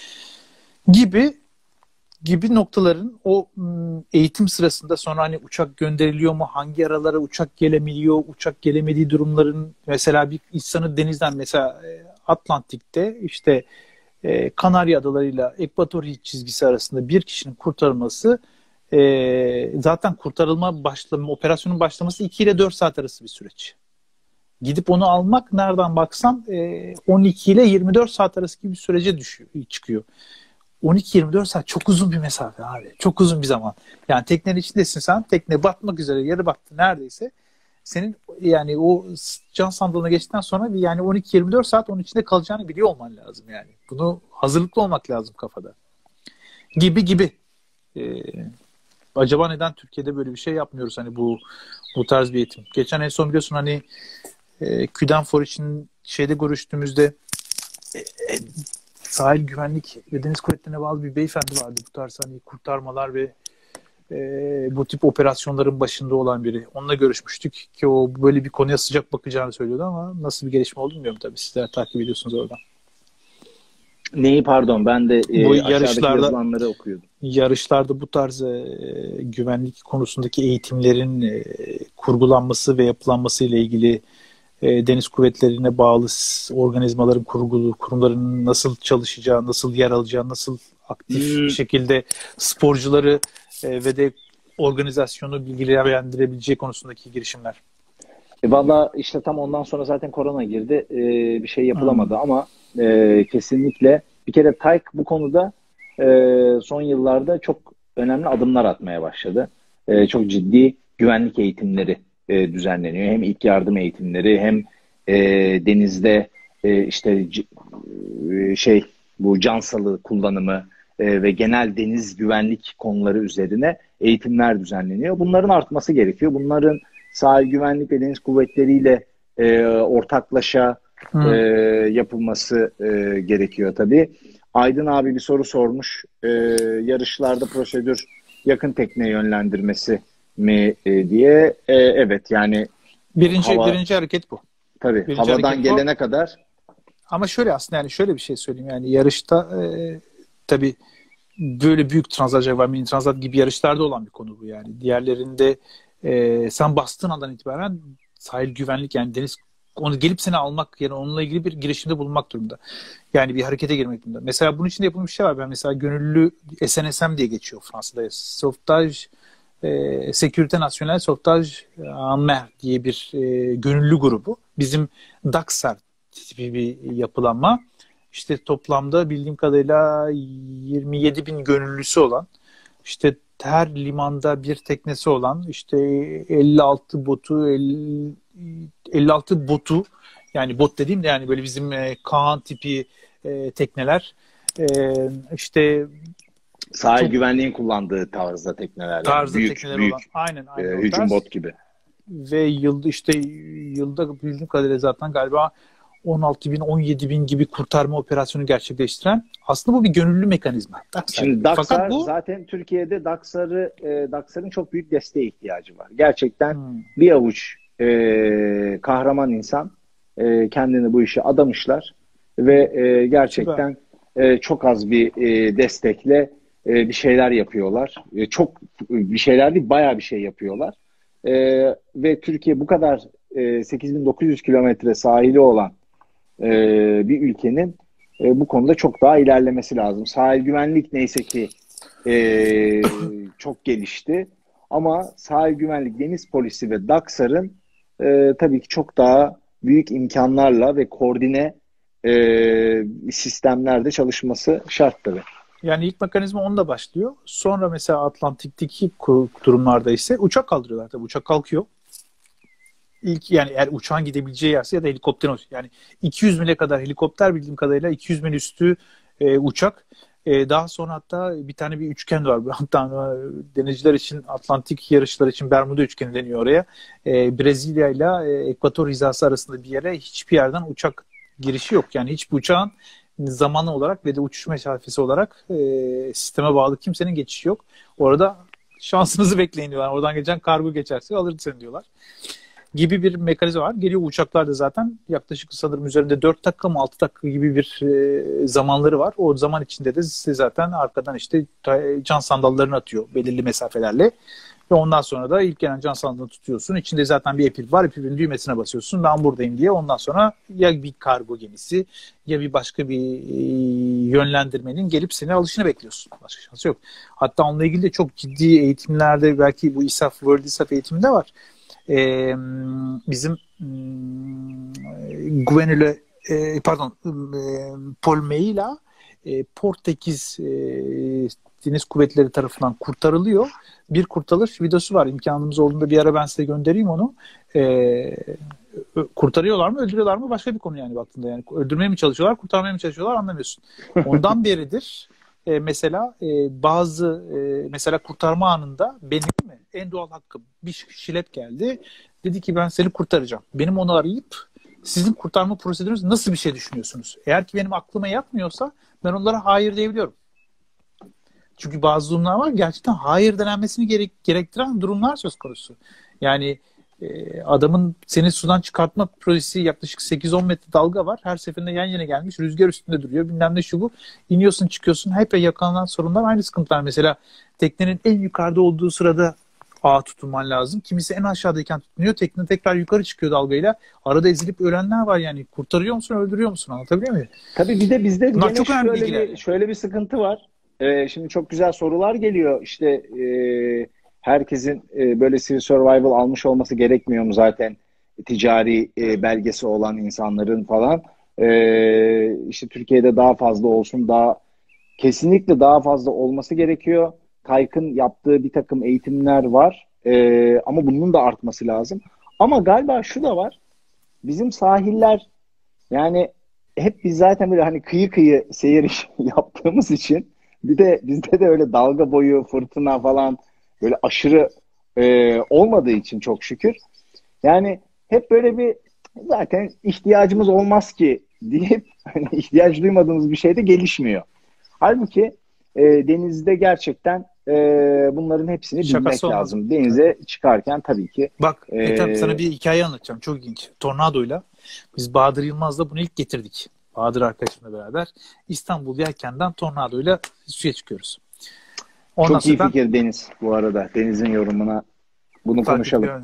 Gibi noktaların o eğitim sırasında sonra hani uçak gönderiliyor mu? Hangi aralara uçak gelemiyor? Uçak gelemediği durumların, mesela bir insanı denizden, mesela Atlantik'te işte Kanarya Adaları'yla Ekvator çizgisi arasında bir kişinin kurtarılması, zaten operasyonun başlaması 2 ile 4 saat arası bir süreç. Gidip onu almak nereden baksan 12 ile 24 saat arası gibi bir sürece çıkıyor. 12-24 saat çok uzun bir mesafe abi. Çok uzun bir zaman. Yani teknenin içindesin sen. Tekne batmak üzere, yarı battı neredeyse. Senin yani o can sandalına geçtikten sonra yani 12-24 saat onun içinde kalacağını biliyor olman lazım yani. Bunu hazırlıklı olmak lazım kafada. Gibi. Acaba neden Türkiye'de böyle bir şey yapmıyoruz, hani bu tarz bir eğitim? Geçen en son biliyorsun hani Küdenfor için şeyde görüştüğümüzde sahil güvenlik ve deniz kuvvetlerine bağlı bir beyefendi vardı. Bu tarz hani kurtarmalar ve bu tip operasyonların başında olan biri. Onunla görüşmüştük ki o böyle bir konuya sıcak bakacağını söylüyordu ama nasıl bir gelişme oldu bilmiyorum tabii. Sizler takip ediyorsunuz oradan. Neyi, pardon, ben de bu aşağıdaki yazılanları okuyordum. Yarışlarda bu tarz güvenlik konusundaki eğitimlerin kurgulanması ve yapılanması ile ilgili deniz kuvvetlerine bağlı organizmaların kurumların nasıl çalışacağı, nasıl yer alacağı, nasıl aktif bir şekilde sporcuları ve de organizasyonu bilgilendirebileceği konusundaki girişimler. Valla işte tam ondan sonra zaten korona girdi. Bir şey yapılamadı ama kesinlikle bir kere TAYK bu konuda son yıllarda çok önemli adımlar atmaya başladı. Çok ciddi güvenlik eğitimleri düzenleniyor. Hem ilk yardım eğitimleri hem denizde işte bu can sağlığı kullanımı ve genel deniz güvenlik konuları üzerine eğitimler düzenleniyor. Bunların artması gerekiyor. Bunların sahil güvenlik ve deniz kuvvetleriyle ortaklaşa yapılması gerekiyor tabii. Aydın abi bir soru sormuş. Yarışlarda prosedür yakın tekne yönlendirmesi mi diye. Evet yani birinci hareket bu. Tabii havadan gelene kadar. Ama şöyle aslında, yani şöyle bir şey söyleyeyim, yani yarışta tabii böyle büyük transat var, mini transat gibi yarışlarda olan bir konu bu yani. Diğerlerinde sen bastığın andan itibaren sahil güvenlik, yani deniz, onu gelip seni almak, yani onunla ilgili bir girişimde bulunmak durumunda. Yani bir harekete girmek durumunda. Mesela bunun için de yapılmış bir şey var. Ben mesela gönüllü SNSM diye geçiyor Fransa'da. Sauvetage Sécurité Nationale Sauvetage en Mer diye bir gönüllü grubu. Bizim DACSAR tipi bir yapılanma. İşte toplamda bildiğim kadarıyla 27 bin gönüllüsü olan, işte her limanda bir teknesi olan, işte 56 botu, yani bot dediğim de yani böyle bizim Kaan tipi tekneler, işte sahil güvenliğin kullandığı tarzda tekneler. Tarzda büyük, tekneler büyük, olan. Aynen hücum bot gibi. Ve yılda bildiğim kadarıyla zaten galiba 16 bin, 17 bin gibi kurtarma operasyonu gerçekleştiren, aslında bu bir gönüllü mekanizma. Şimdi DACSAR zaten Türkiye'de DACSAR'ın çok büyük desteğe ihtiyacı var. Gerçekten bir avuç kahraman insan kendini bu işe adamışlar ve gerçekten çok az bir destekle bir şeyler yapıyorlar. Çok bir şeyler değil, bayağı bir şey yapıyorlar. Ve Türkiye bu kadar 8.900 kilometre sahili olan bir ülkenin bu konuda çok daha ilerlemesi lazım. Sahil güvenlik neyse ki çok gelişti. Ama sahil güvenlik, deniz polisi ve DACSAR'ın tabii ki çok daha büyük imkanlarla ve koordine sistemlerde çalışması şart tabii. Yani ilk mekanizma onda başlıyor. Sonra mesela Atlantik'teki durumlarda ise uçak kaldırıyorlar. Tabii uçak kalkıyor. İlk, yani eğer uçağın gidebileceği yerse ya da helikopterin olsun. Yani 200 mile kadar helikopter, bildiğim kadarıyla 200 mil üstü uçak Daha sonra hatta bir üçgen var. Hatta denizciler için, Atlantik yarışlar için Bermuda üçgeni deniyor oraya. Brezilya ile Ekvator hizası arasında bir yere hiçbir yerden uçak girişi yok. Yani hiçbir uçağın zamanı olarak ve de uçuş mesafesi olarak sisteme bağlı kimsenin geçişi yok. Orada şansınızı bekleyin diyorlar. Oradan geçen kargo geçerse alır seni diyorlar. Gibi bir mekanizma var. Geliyor uçaklar da zaten yaklaşık sanırım üzerinde 4 dakika mı 6 dakika gibi bir zamanları var. O zaman içinde de size zaten arkadan işte can sandallarını atıyor belirli mesafelerle. Ve ondan sonra da ilk gelen can sandalını tutuyorsun. İçinde zaten bir epil var. Epilin düğmesine basıyorsun. Ben buradayım diye. Ondan sonra ya bir kargo gemisi ya bir başka bir yönlendirmenin gelip seni alışını bekliyorsun. Başka şansı yok. Hatta onunla ilgili de çok ciddi eğitimlerde belki bu ISAF, World ISAF eğitiminde var. Bizim Güvenile Paul Meila Portekiz Deniz Kuvvetleri tarafından kurtarılıyor. Bir kurtarılış videosu var. İmkanımız olduğunda bir ara ben size göndereyim onu. Kurtarıyorlar mı, öldürüyorlar mı? Başka bir konu yani baktığında. Yani öldürmeye mi çalışıyorlar, kurtarmaya mı çalışıyorlar anlamıyorsun. Ondan beridir mesela mesela kurtarma anında benim en doğal hakkım bir şilet geldi. Dedi ki ben seni kurtaracağım. Benim onu arayıp sizin kurtarma prosedürünüz nasıl bir şey düşünüyorsunuz? Eğer ki benim aklıma yatmıyorsa ben onlara hayır diyebiliyorum. Çünkü bazı durumlar var gerçekten hayır denenmesini gerektiren durumlar söz konusu. Yani adamın seni sudan çıkartma projesi yaklaşık 8-10 metre dalga var. Her seferinde yan yana gelmiş. Rüzgar üstünde duruyor. Bilmem ne şu bu. İniyorsun çıkıyorsun. Hep yakalanan sorunlar aynı sıkıntılar. Mesela teknenin en yukarıda olduğu sırada ağa tutunman lazım. Kimisi en aşağıdayken tutunuyor. Tekne tekrar yukarı çıkıyor dalgayla. Arada ezilip ölenler var yani. Kurtarıyor musun, öldürüyor musun? Anlatabiliyor muyum? Tabii bir de bizde bunlar çok önemli şöyle bir sıkıntı var. Şimdi çok güzel sorular geliyor. İşte herkesin böyle Sea Survival almış olması gerekmiyor mu zaten ticari belgesi olan insanların falan. İşte Türkiye'de daha fazla olsun, kesinlikle daha fazla olması gerekiyor. Kayk'ın yaptığı bir takım eğitimler var. Ama bunun da artması lazım. Ama galiba şu da var. Bizim sahiller yani hep biz zaten böyle hani kıyı seyir yaptığımız için bir de bizde de öyle dalga boyu, fırtına falan böyle aşırı olmadığı için çok şükür. Yani hep böyle bir zaten ihtiyacımız olmaz ki deyip hani ihtiyaç duymadığımız bir şey de gelişmiyor. Halbuki denizde gerçekten bunların hepsini bilmek lazım. Denize çıkarken tabii ki. Bak Ethem, sana bir hikaye anlatacağım. Çok ilginç. Tornadoyla biz Bahadır Yılmaz'la bunu ilk getirdik. Bahadır arkadaşımla beraber İstanbul Yelken'den tornadoyla suya çıkıyoruz. Ondan çok iyi fikir Deniz bu arada. Deniz'in yorumuna bunu konuşalım.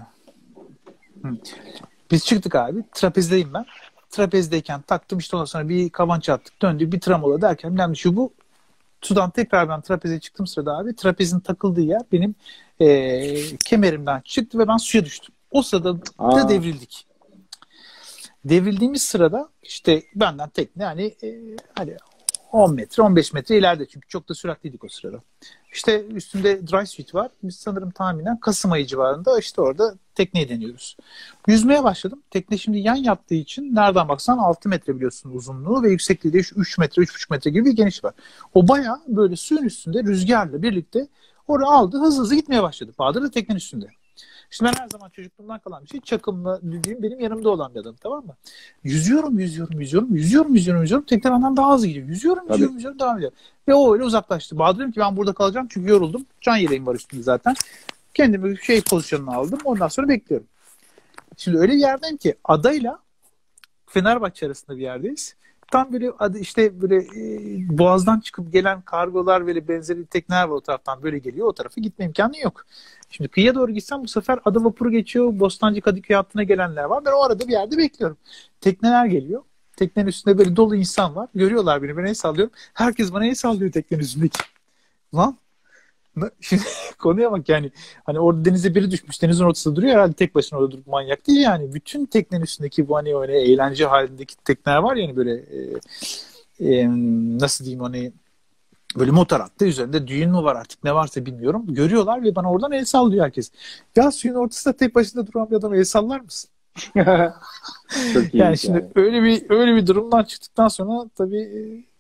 Biz çıktık abi. Trapezdeyim ben. Trapezdeyken taktım işte ondan sonra bir kavança attık. Döndük bir tramola derken bilmem şu bu. Sudan tekrar ben trapeze çıktım sırada abi. Trapezin takıldığı yer benim kemerimden çıktı ve ben suya düştüm. O sırada da devrildik. Devrildiğimiz sırada işte benden tekne hani 10 metre 15 metre ileride çünkü çok da süratliydik o sırada. İşte üstünde dry suit var. Biz sanırım tahminen Kasım ayı civarında işte orada tekneyi deniyoruz. Yüzmeye başladım. Tekne şimdi yan yattığı için nereden baksan 6 metre biliyorsun uzunluğu ve yüksekliği de 3 metre 3,5 metre gibi bir geniş var. O bayağı böyle suyun üstünde rüzgarla birlikte oraya aldı hızlı gitmeye başladı. Bahadır da teknenin üstünde. Şimdi ben her zaman çocukluğumdan kalan bir şey. Çakımla düdüğüm benim yanımda olan bir adam, tamam mı? Yüzüyorum. Tekne benden daha hızlı gidiyor. Yüzüyorum, devam ediyor. Ve o öyle uzaklaştı. Bahadır dedim ki ben burada kalacağım çünkü yoruldum. Can yeleğim var üstümde zaten. Kendimi pozisyonuna aldım. Ondan sonra bekliyorum. Şimdi öyle bir yerdeyim ki adayla Fenerbahçe arasında bir yerdeyiz. Tam böyle işte böyle Boğaz'dan çıkıp gelen kargolar böyle benzeri tekneler var o taraftan böyle geliyor. O tarafa gitme imkanı yok. Şimdi kıyıya doğru gitsem bu sefer ada vapuru geçiyor. Bostancı Kadıköy hattına gelenler var. Ben o arada bir yerde bekliyorum. Tekneler geliyor. Teknenin üstünde böyle dolu insan var. Görüyorlar beni. Ben el sallıyorum. Herkes bana el sallıyor teknenin üstündeki. Lan şimdi konuya bak yani. Hani orada denize biri düşmüş. Denizin ortasında duruyor. Herhalde tek başına orada durup manyak değil yani. Bütün teknenin üstündeki bu hani öyle eğlence halindeki tekneler var yani böyle nasıl diyeyim hani böyle motor attı. Üzerinde düğün mü var artık ne varsa bilmiyorum. Görüyorlar ve bana oradan el sallıyor herkes. Ya suyun ortasında tek başına duran bir adama el sallar mısın? Çok iyi yani şimdi öyle bir durumdan çıktıktan sonra tabii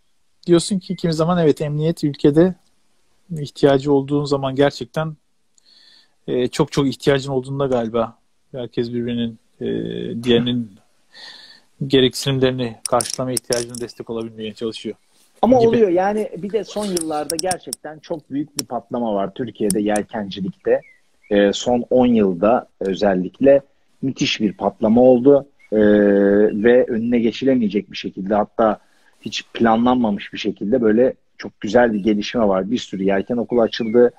diyorsun ki kimi zaman evet, emniyet ülkede ihtiyacı olduğun zaman gerçekten çok çok ihtiyacın olduğunda galiba herkes birbirinin diğerinin gereksinimlerini karşılama ihtiyacına destek olabilmeye çalışıyor. Ama gibi. oluyor yani, bir de son yıllarda gerçekten çok büyük bir patlama var Türkiye'de yelkencilikte. Son 10 yılda özellikle müthiş bir patlama oldu. Ve önüne geçilemeyecek bir şekilde, hatta hiç planlanmamış bir şekilde böyle çok güzel bir gelişme var. Bir sürü yelken okulu açıldı.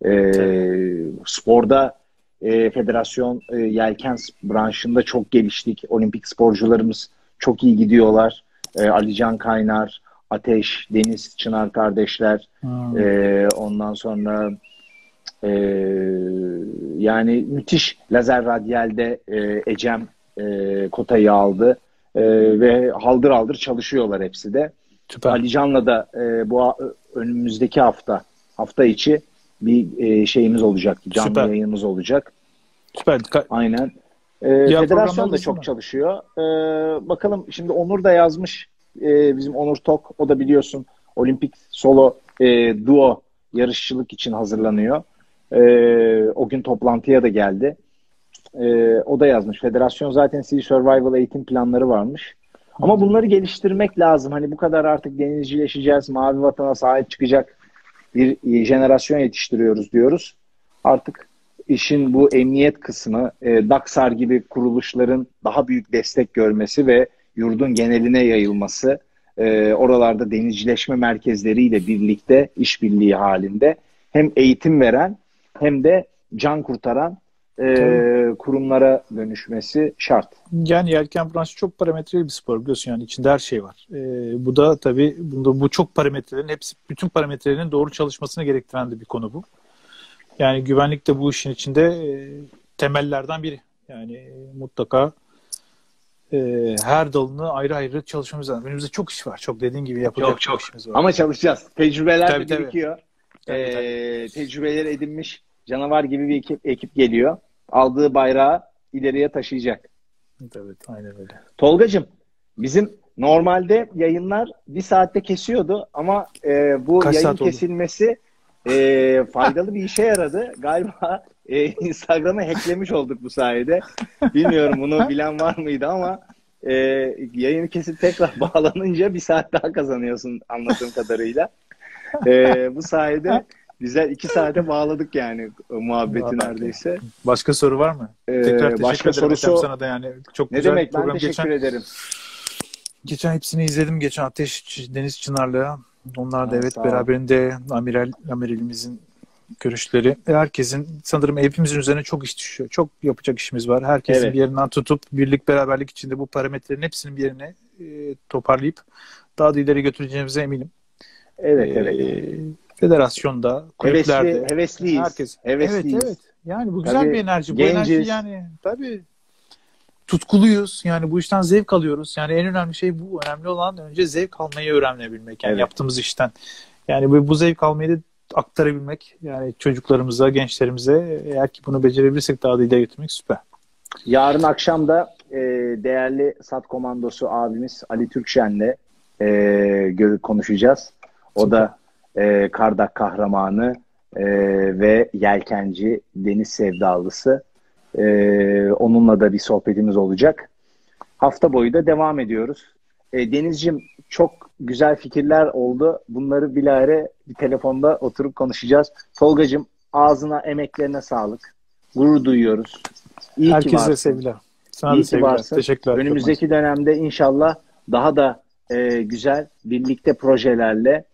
Sporda federasyon yelken branşında çok geliştik. Olimpik sporcularımız çok iyi gidiyorlar. Alican Kaynar, Ateş, Deniz Çınar kardeşler. Ondan sonra yani müthiş lazer radyalde Ecem kotayı aldı. Ve haldır haldır çalışıyorlar hepsi de. Süper. Alican'la da bu önümüzdeki hafta içi bir şeyimiz olacak. Canlı Süper. yayınımız olacak. Süper. Aynen. Federasyon da çok çalışıyor. Bakalım, şimdi Onur da yazmış. Bizim Onur Tok, o da biliyorsun olimpik solo duo yarışçılık için hazırlanıyor. O gün toplantıya da geldi. O da yazmış. Federasyon zaten Sea Survival eğitim planları varmış. Ama bunları geliştirmek lazım. Hani bu kadar artık denizcileşeceğiz, mavi vatana sahip çıkacak bir jenerasyon yetiştiriyoruz diyoruz. Artık işin bu emniyet kısmı, Daksar gibi kuruluşların daha büyük destek görmesi ve yurdun geneline yayılması, oralarda denizcileşme merkezleriyle birlikte işbirliği halinde hem eğitim veren hem de can kurtaran kurumlara dönüşmesi şart. Yani yelken branşı çok parametreli bir spor, biliyorsun, yani içinde her şey var. Bu da tabii bu çok parametrelerin hepsi, bütün parametrelerinin doğru çalışmasını gerektiren de bir konu bu. Yani güvenlik de bu işin içinde temellerden biri. Yani mutlaka her dalını ayrı ayrı çalışmamız lazım. Önümüzde çok iş var. Çok, dediğin gibi yapacak çok işimiz var. Ama çalışacağız. Tecrübeler tabii, de birikiyor. Tabii. Tecrübeleri edinmiş canavar gibi bir ekip geliyor. Aldığı bayrağı ileriye taşıyacak. Evet, aynen öyle. Tolgacığım, bizim normalde yayınlar bir saatte kesiyordu ama bu Kaç yayın saat oldu? kesilmesi faydalı bir işe yaradı. Galiba Instagram'ı hacklemiş olduk bu sayede. Bilmiyorum, bunu bilen var mıydı ama yayını kesip tekrar bağlanınca bir saat daha kazanıyorsun anladığım kadarıyla. Bu sayede güzel 2 saate bağladık yani muhabbeti neredeyse. Başka soru var mı? Tekrar teşekkür başka ederim sorusu sana da, yani çok ne güzel demek, program. ben teşekkür ederim. Geçen hepsini izledim. Geçen Ateş, Deniz Çınar'la. Onlar da evet, sağ ol. beraberinde amiralimizin görüşleri. Herkesin, sanırım hepimizin üzerine çok iş düşüyor. Çok yapacak işimiz var. Herkesin bir yerinden tutup birlik beraberlik içinde bu parametrelerin hepsinin bir yerine toparlayıp daha da ileri götüreceğimize eminim. Evet. Federasyonda, kulüplerde. Hevesliyiz. Herkes. Hevesliyiz. Evet. Yani bu güzel tabii, bir enerji. Bu genciz. enerji, yani tabii tutkuluyuz. Yani bu işten zevk alıyoruz. Yani en önemli şey bu. Önemli olan önce zevk almayı öğrenebilmek. Yani yaptığımız işten. Yani bu zevk almayı da aktarabilmek. Yani çocuklarımıza, gençlerimize, eğer ki bunu becerebilirsek daha da ileri götürmek süper. Yarın akşam da değerli SAT komandosu abimiz Ali Türkşen'le konuşacağız. O da Kardak kahramanı ve yelkenci, deniz sevdalısı. Onunla da bir sohbetimiz olacak. Hafta boyu da devam ediyoruz. Denizciğim, çok güzel fikirler oldu. Bunları bilahare bir telefonda oturup konuşacağız. Tolgacığım, ağzına, emeklerine sağlık. Gurur duyuyoruz. İyi Herkese ki varsın. sevgiler. Sana İyi da ki sevgiler. varsın. Teşekkürler. Önümüzdeki dönemde inşallah daha da güzel birlikte projelerle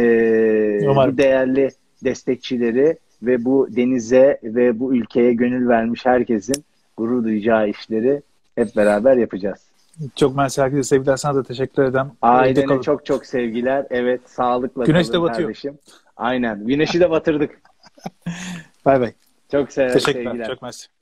bu değerli destekçileri ve bu denize ve bu ülkeye gönül vermiş herkesin gurur duyacağı işleri hep beraber yapacağız. Çok mersi, herkese sevgiler. Sana da teşekkür ederim. Ailene çok çok sevgiler. Evet, sağlıkla Güneş kalın de batıyor kardeşim. Aynen. Güneşi de batırdık. Bay bay. Çok Teşekkürler. sevgiler. Çok mersi.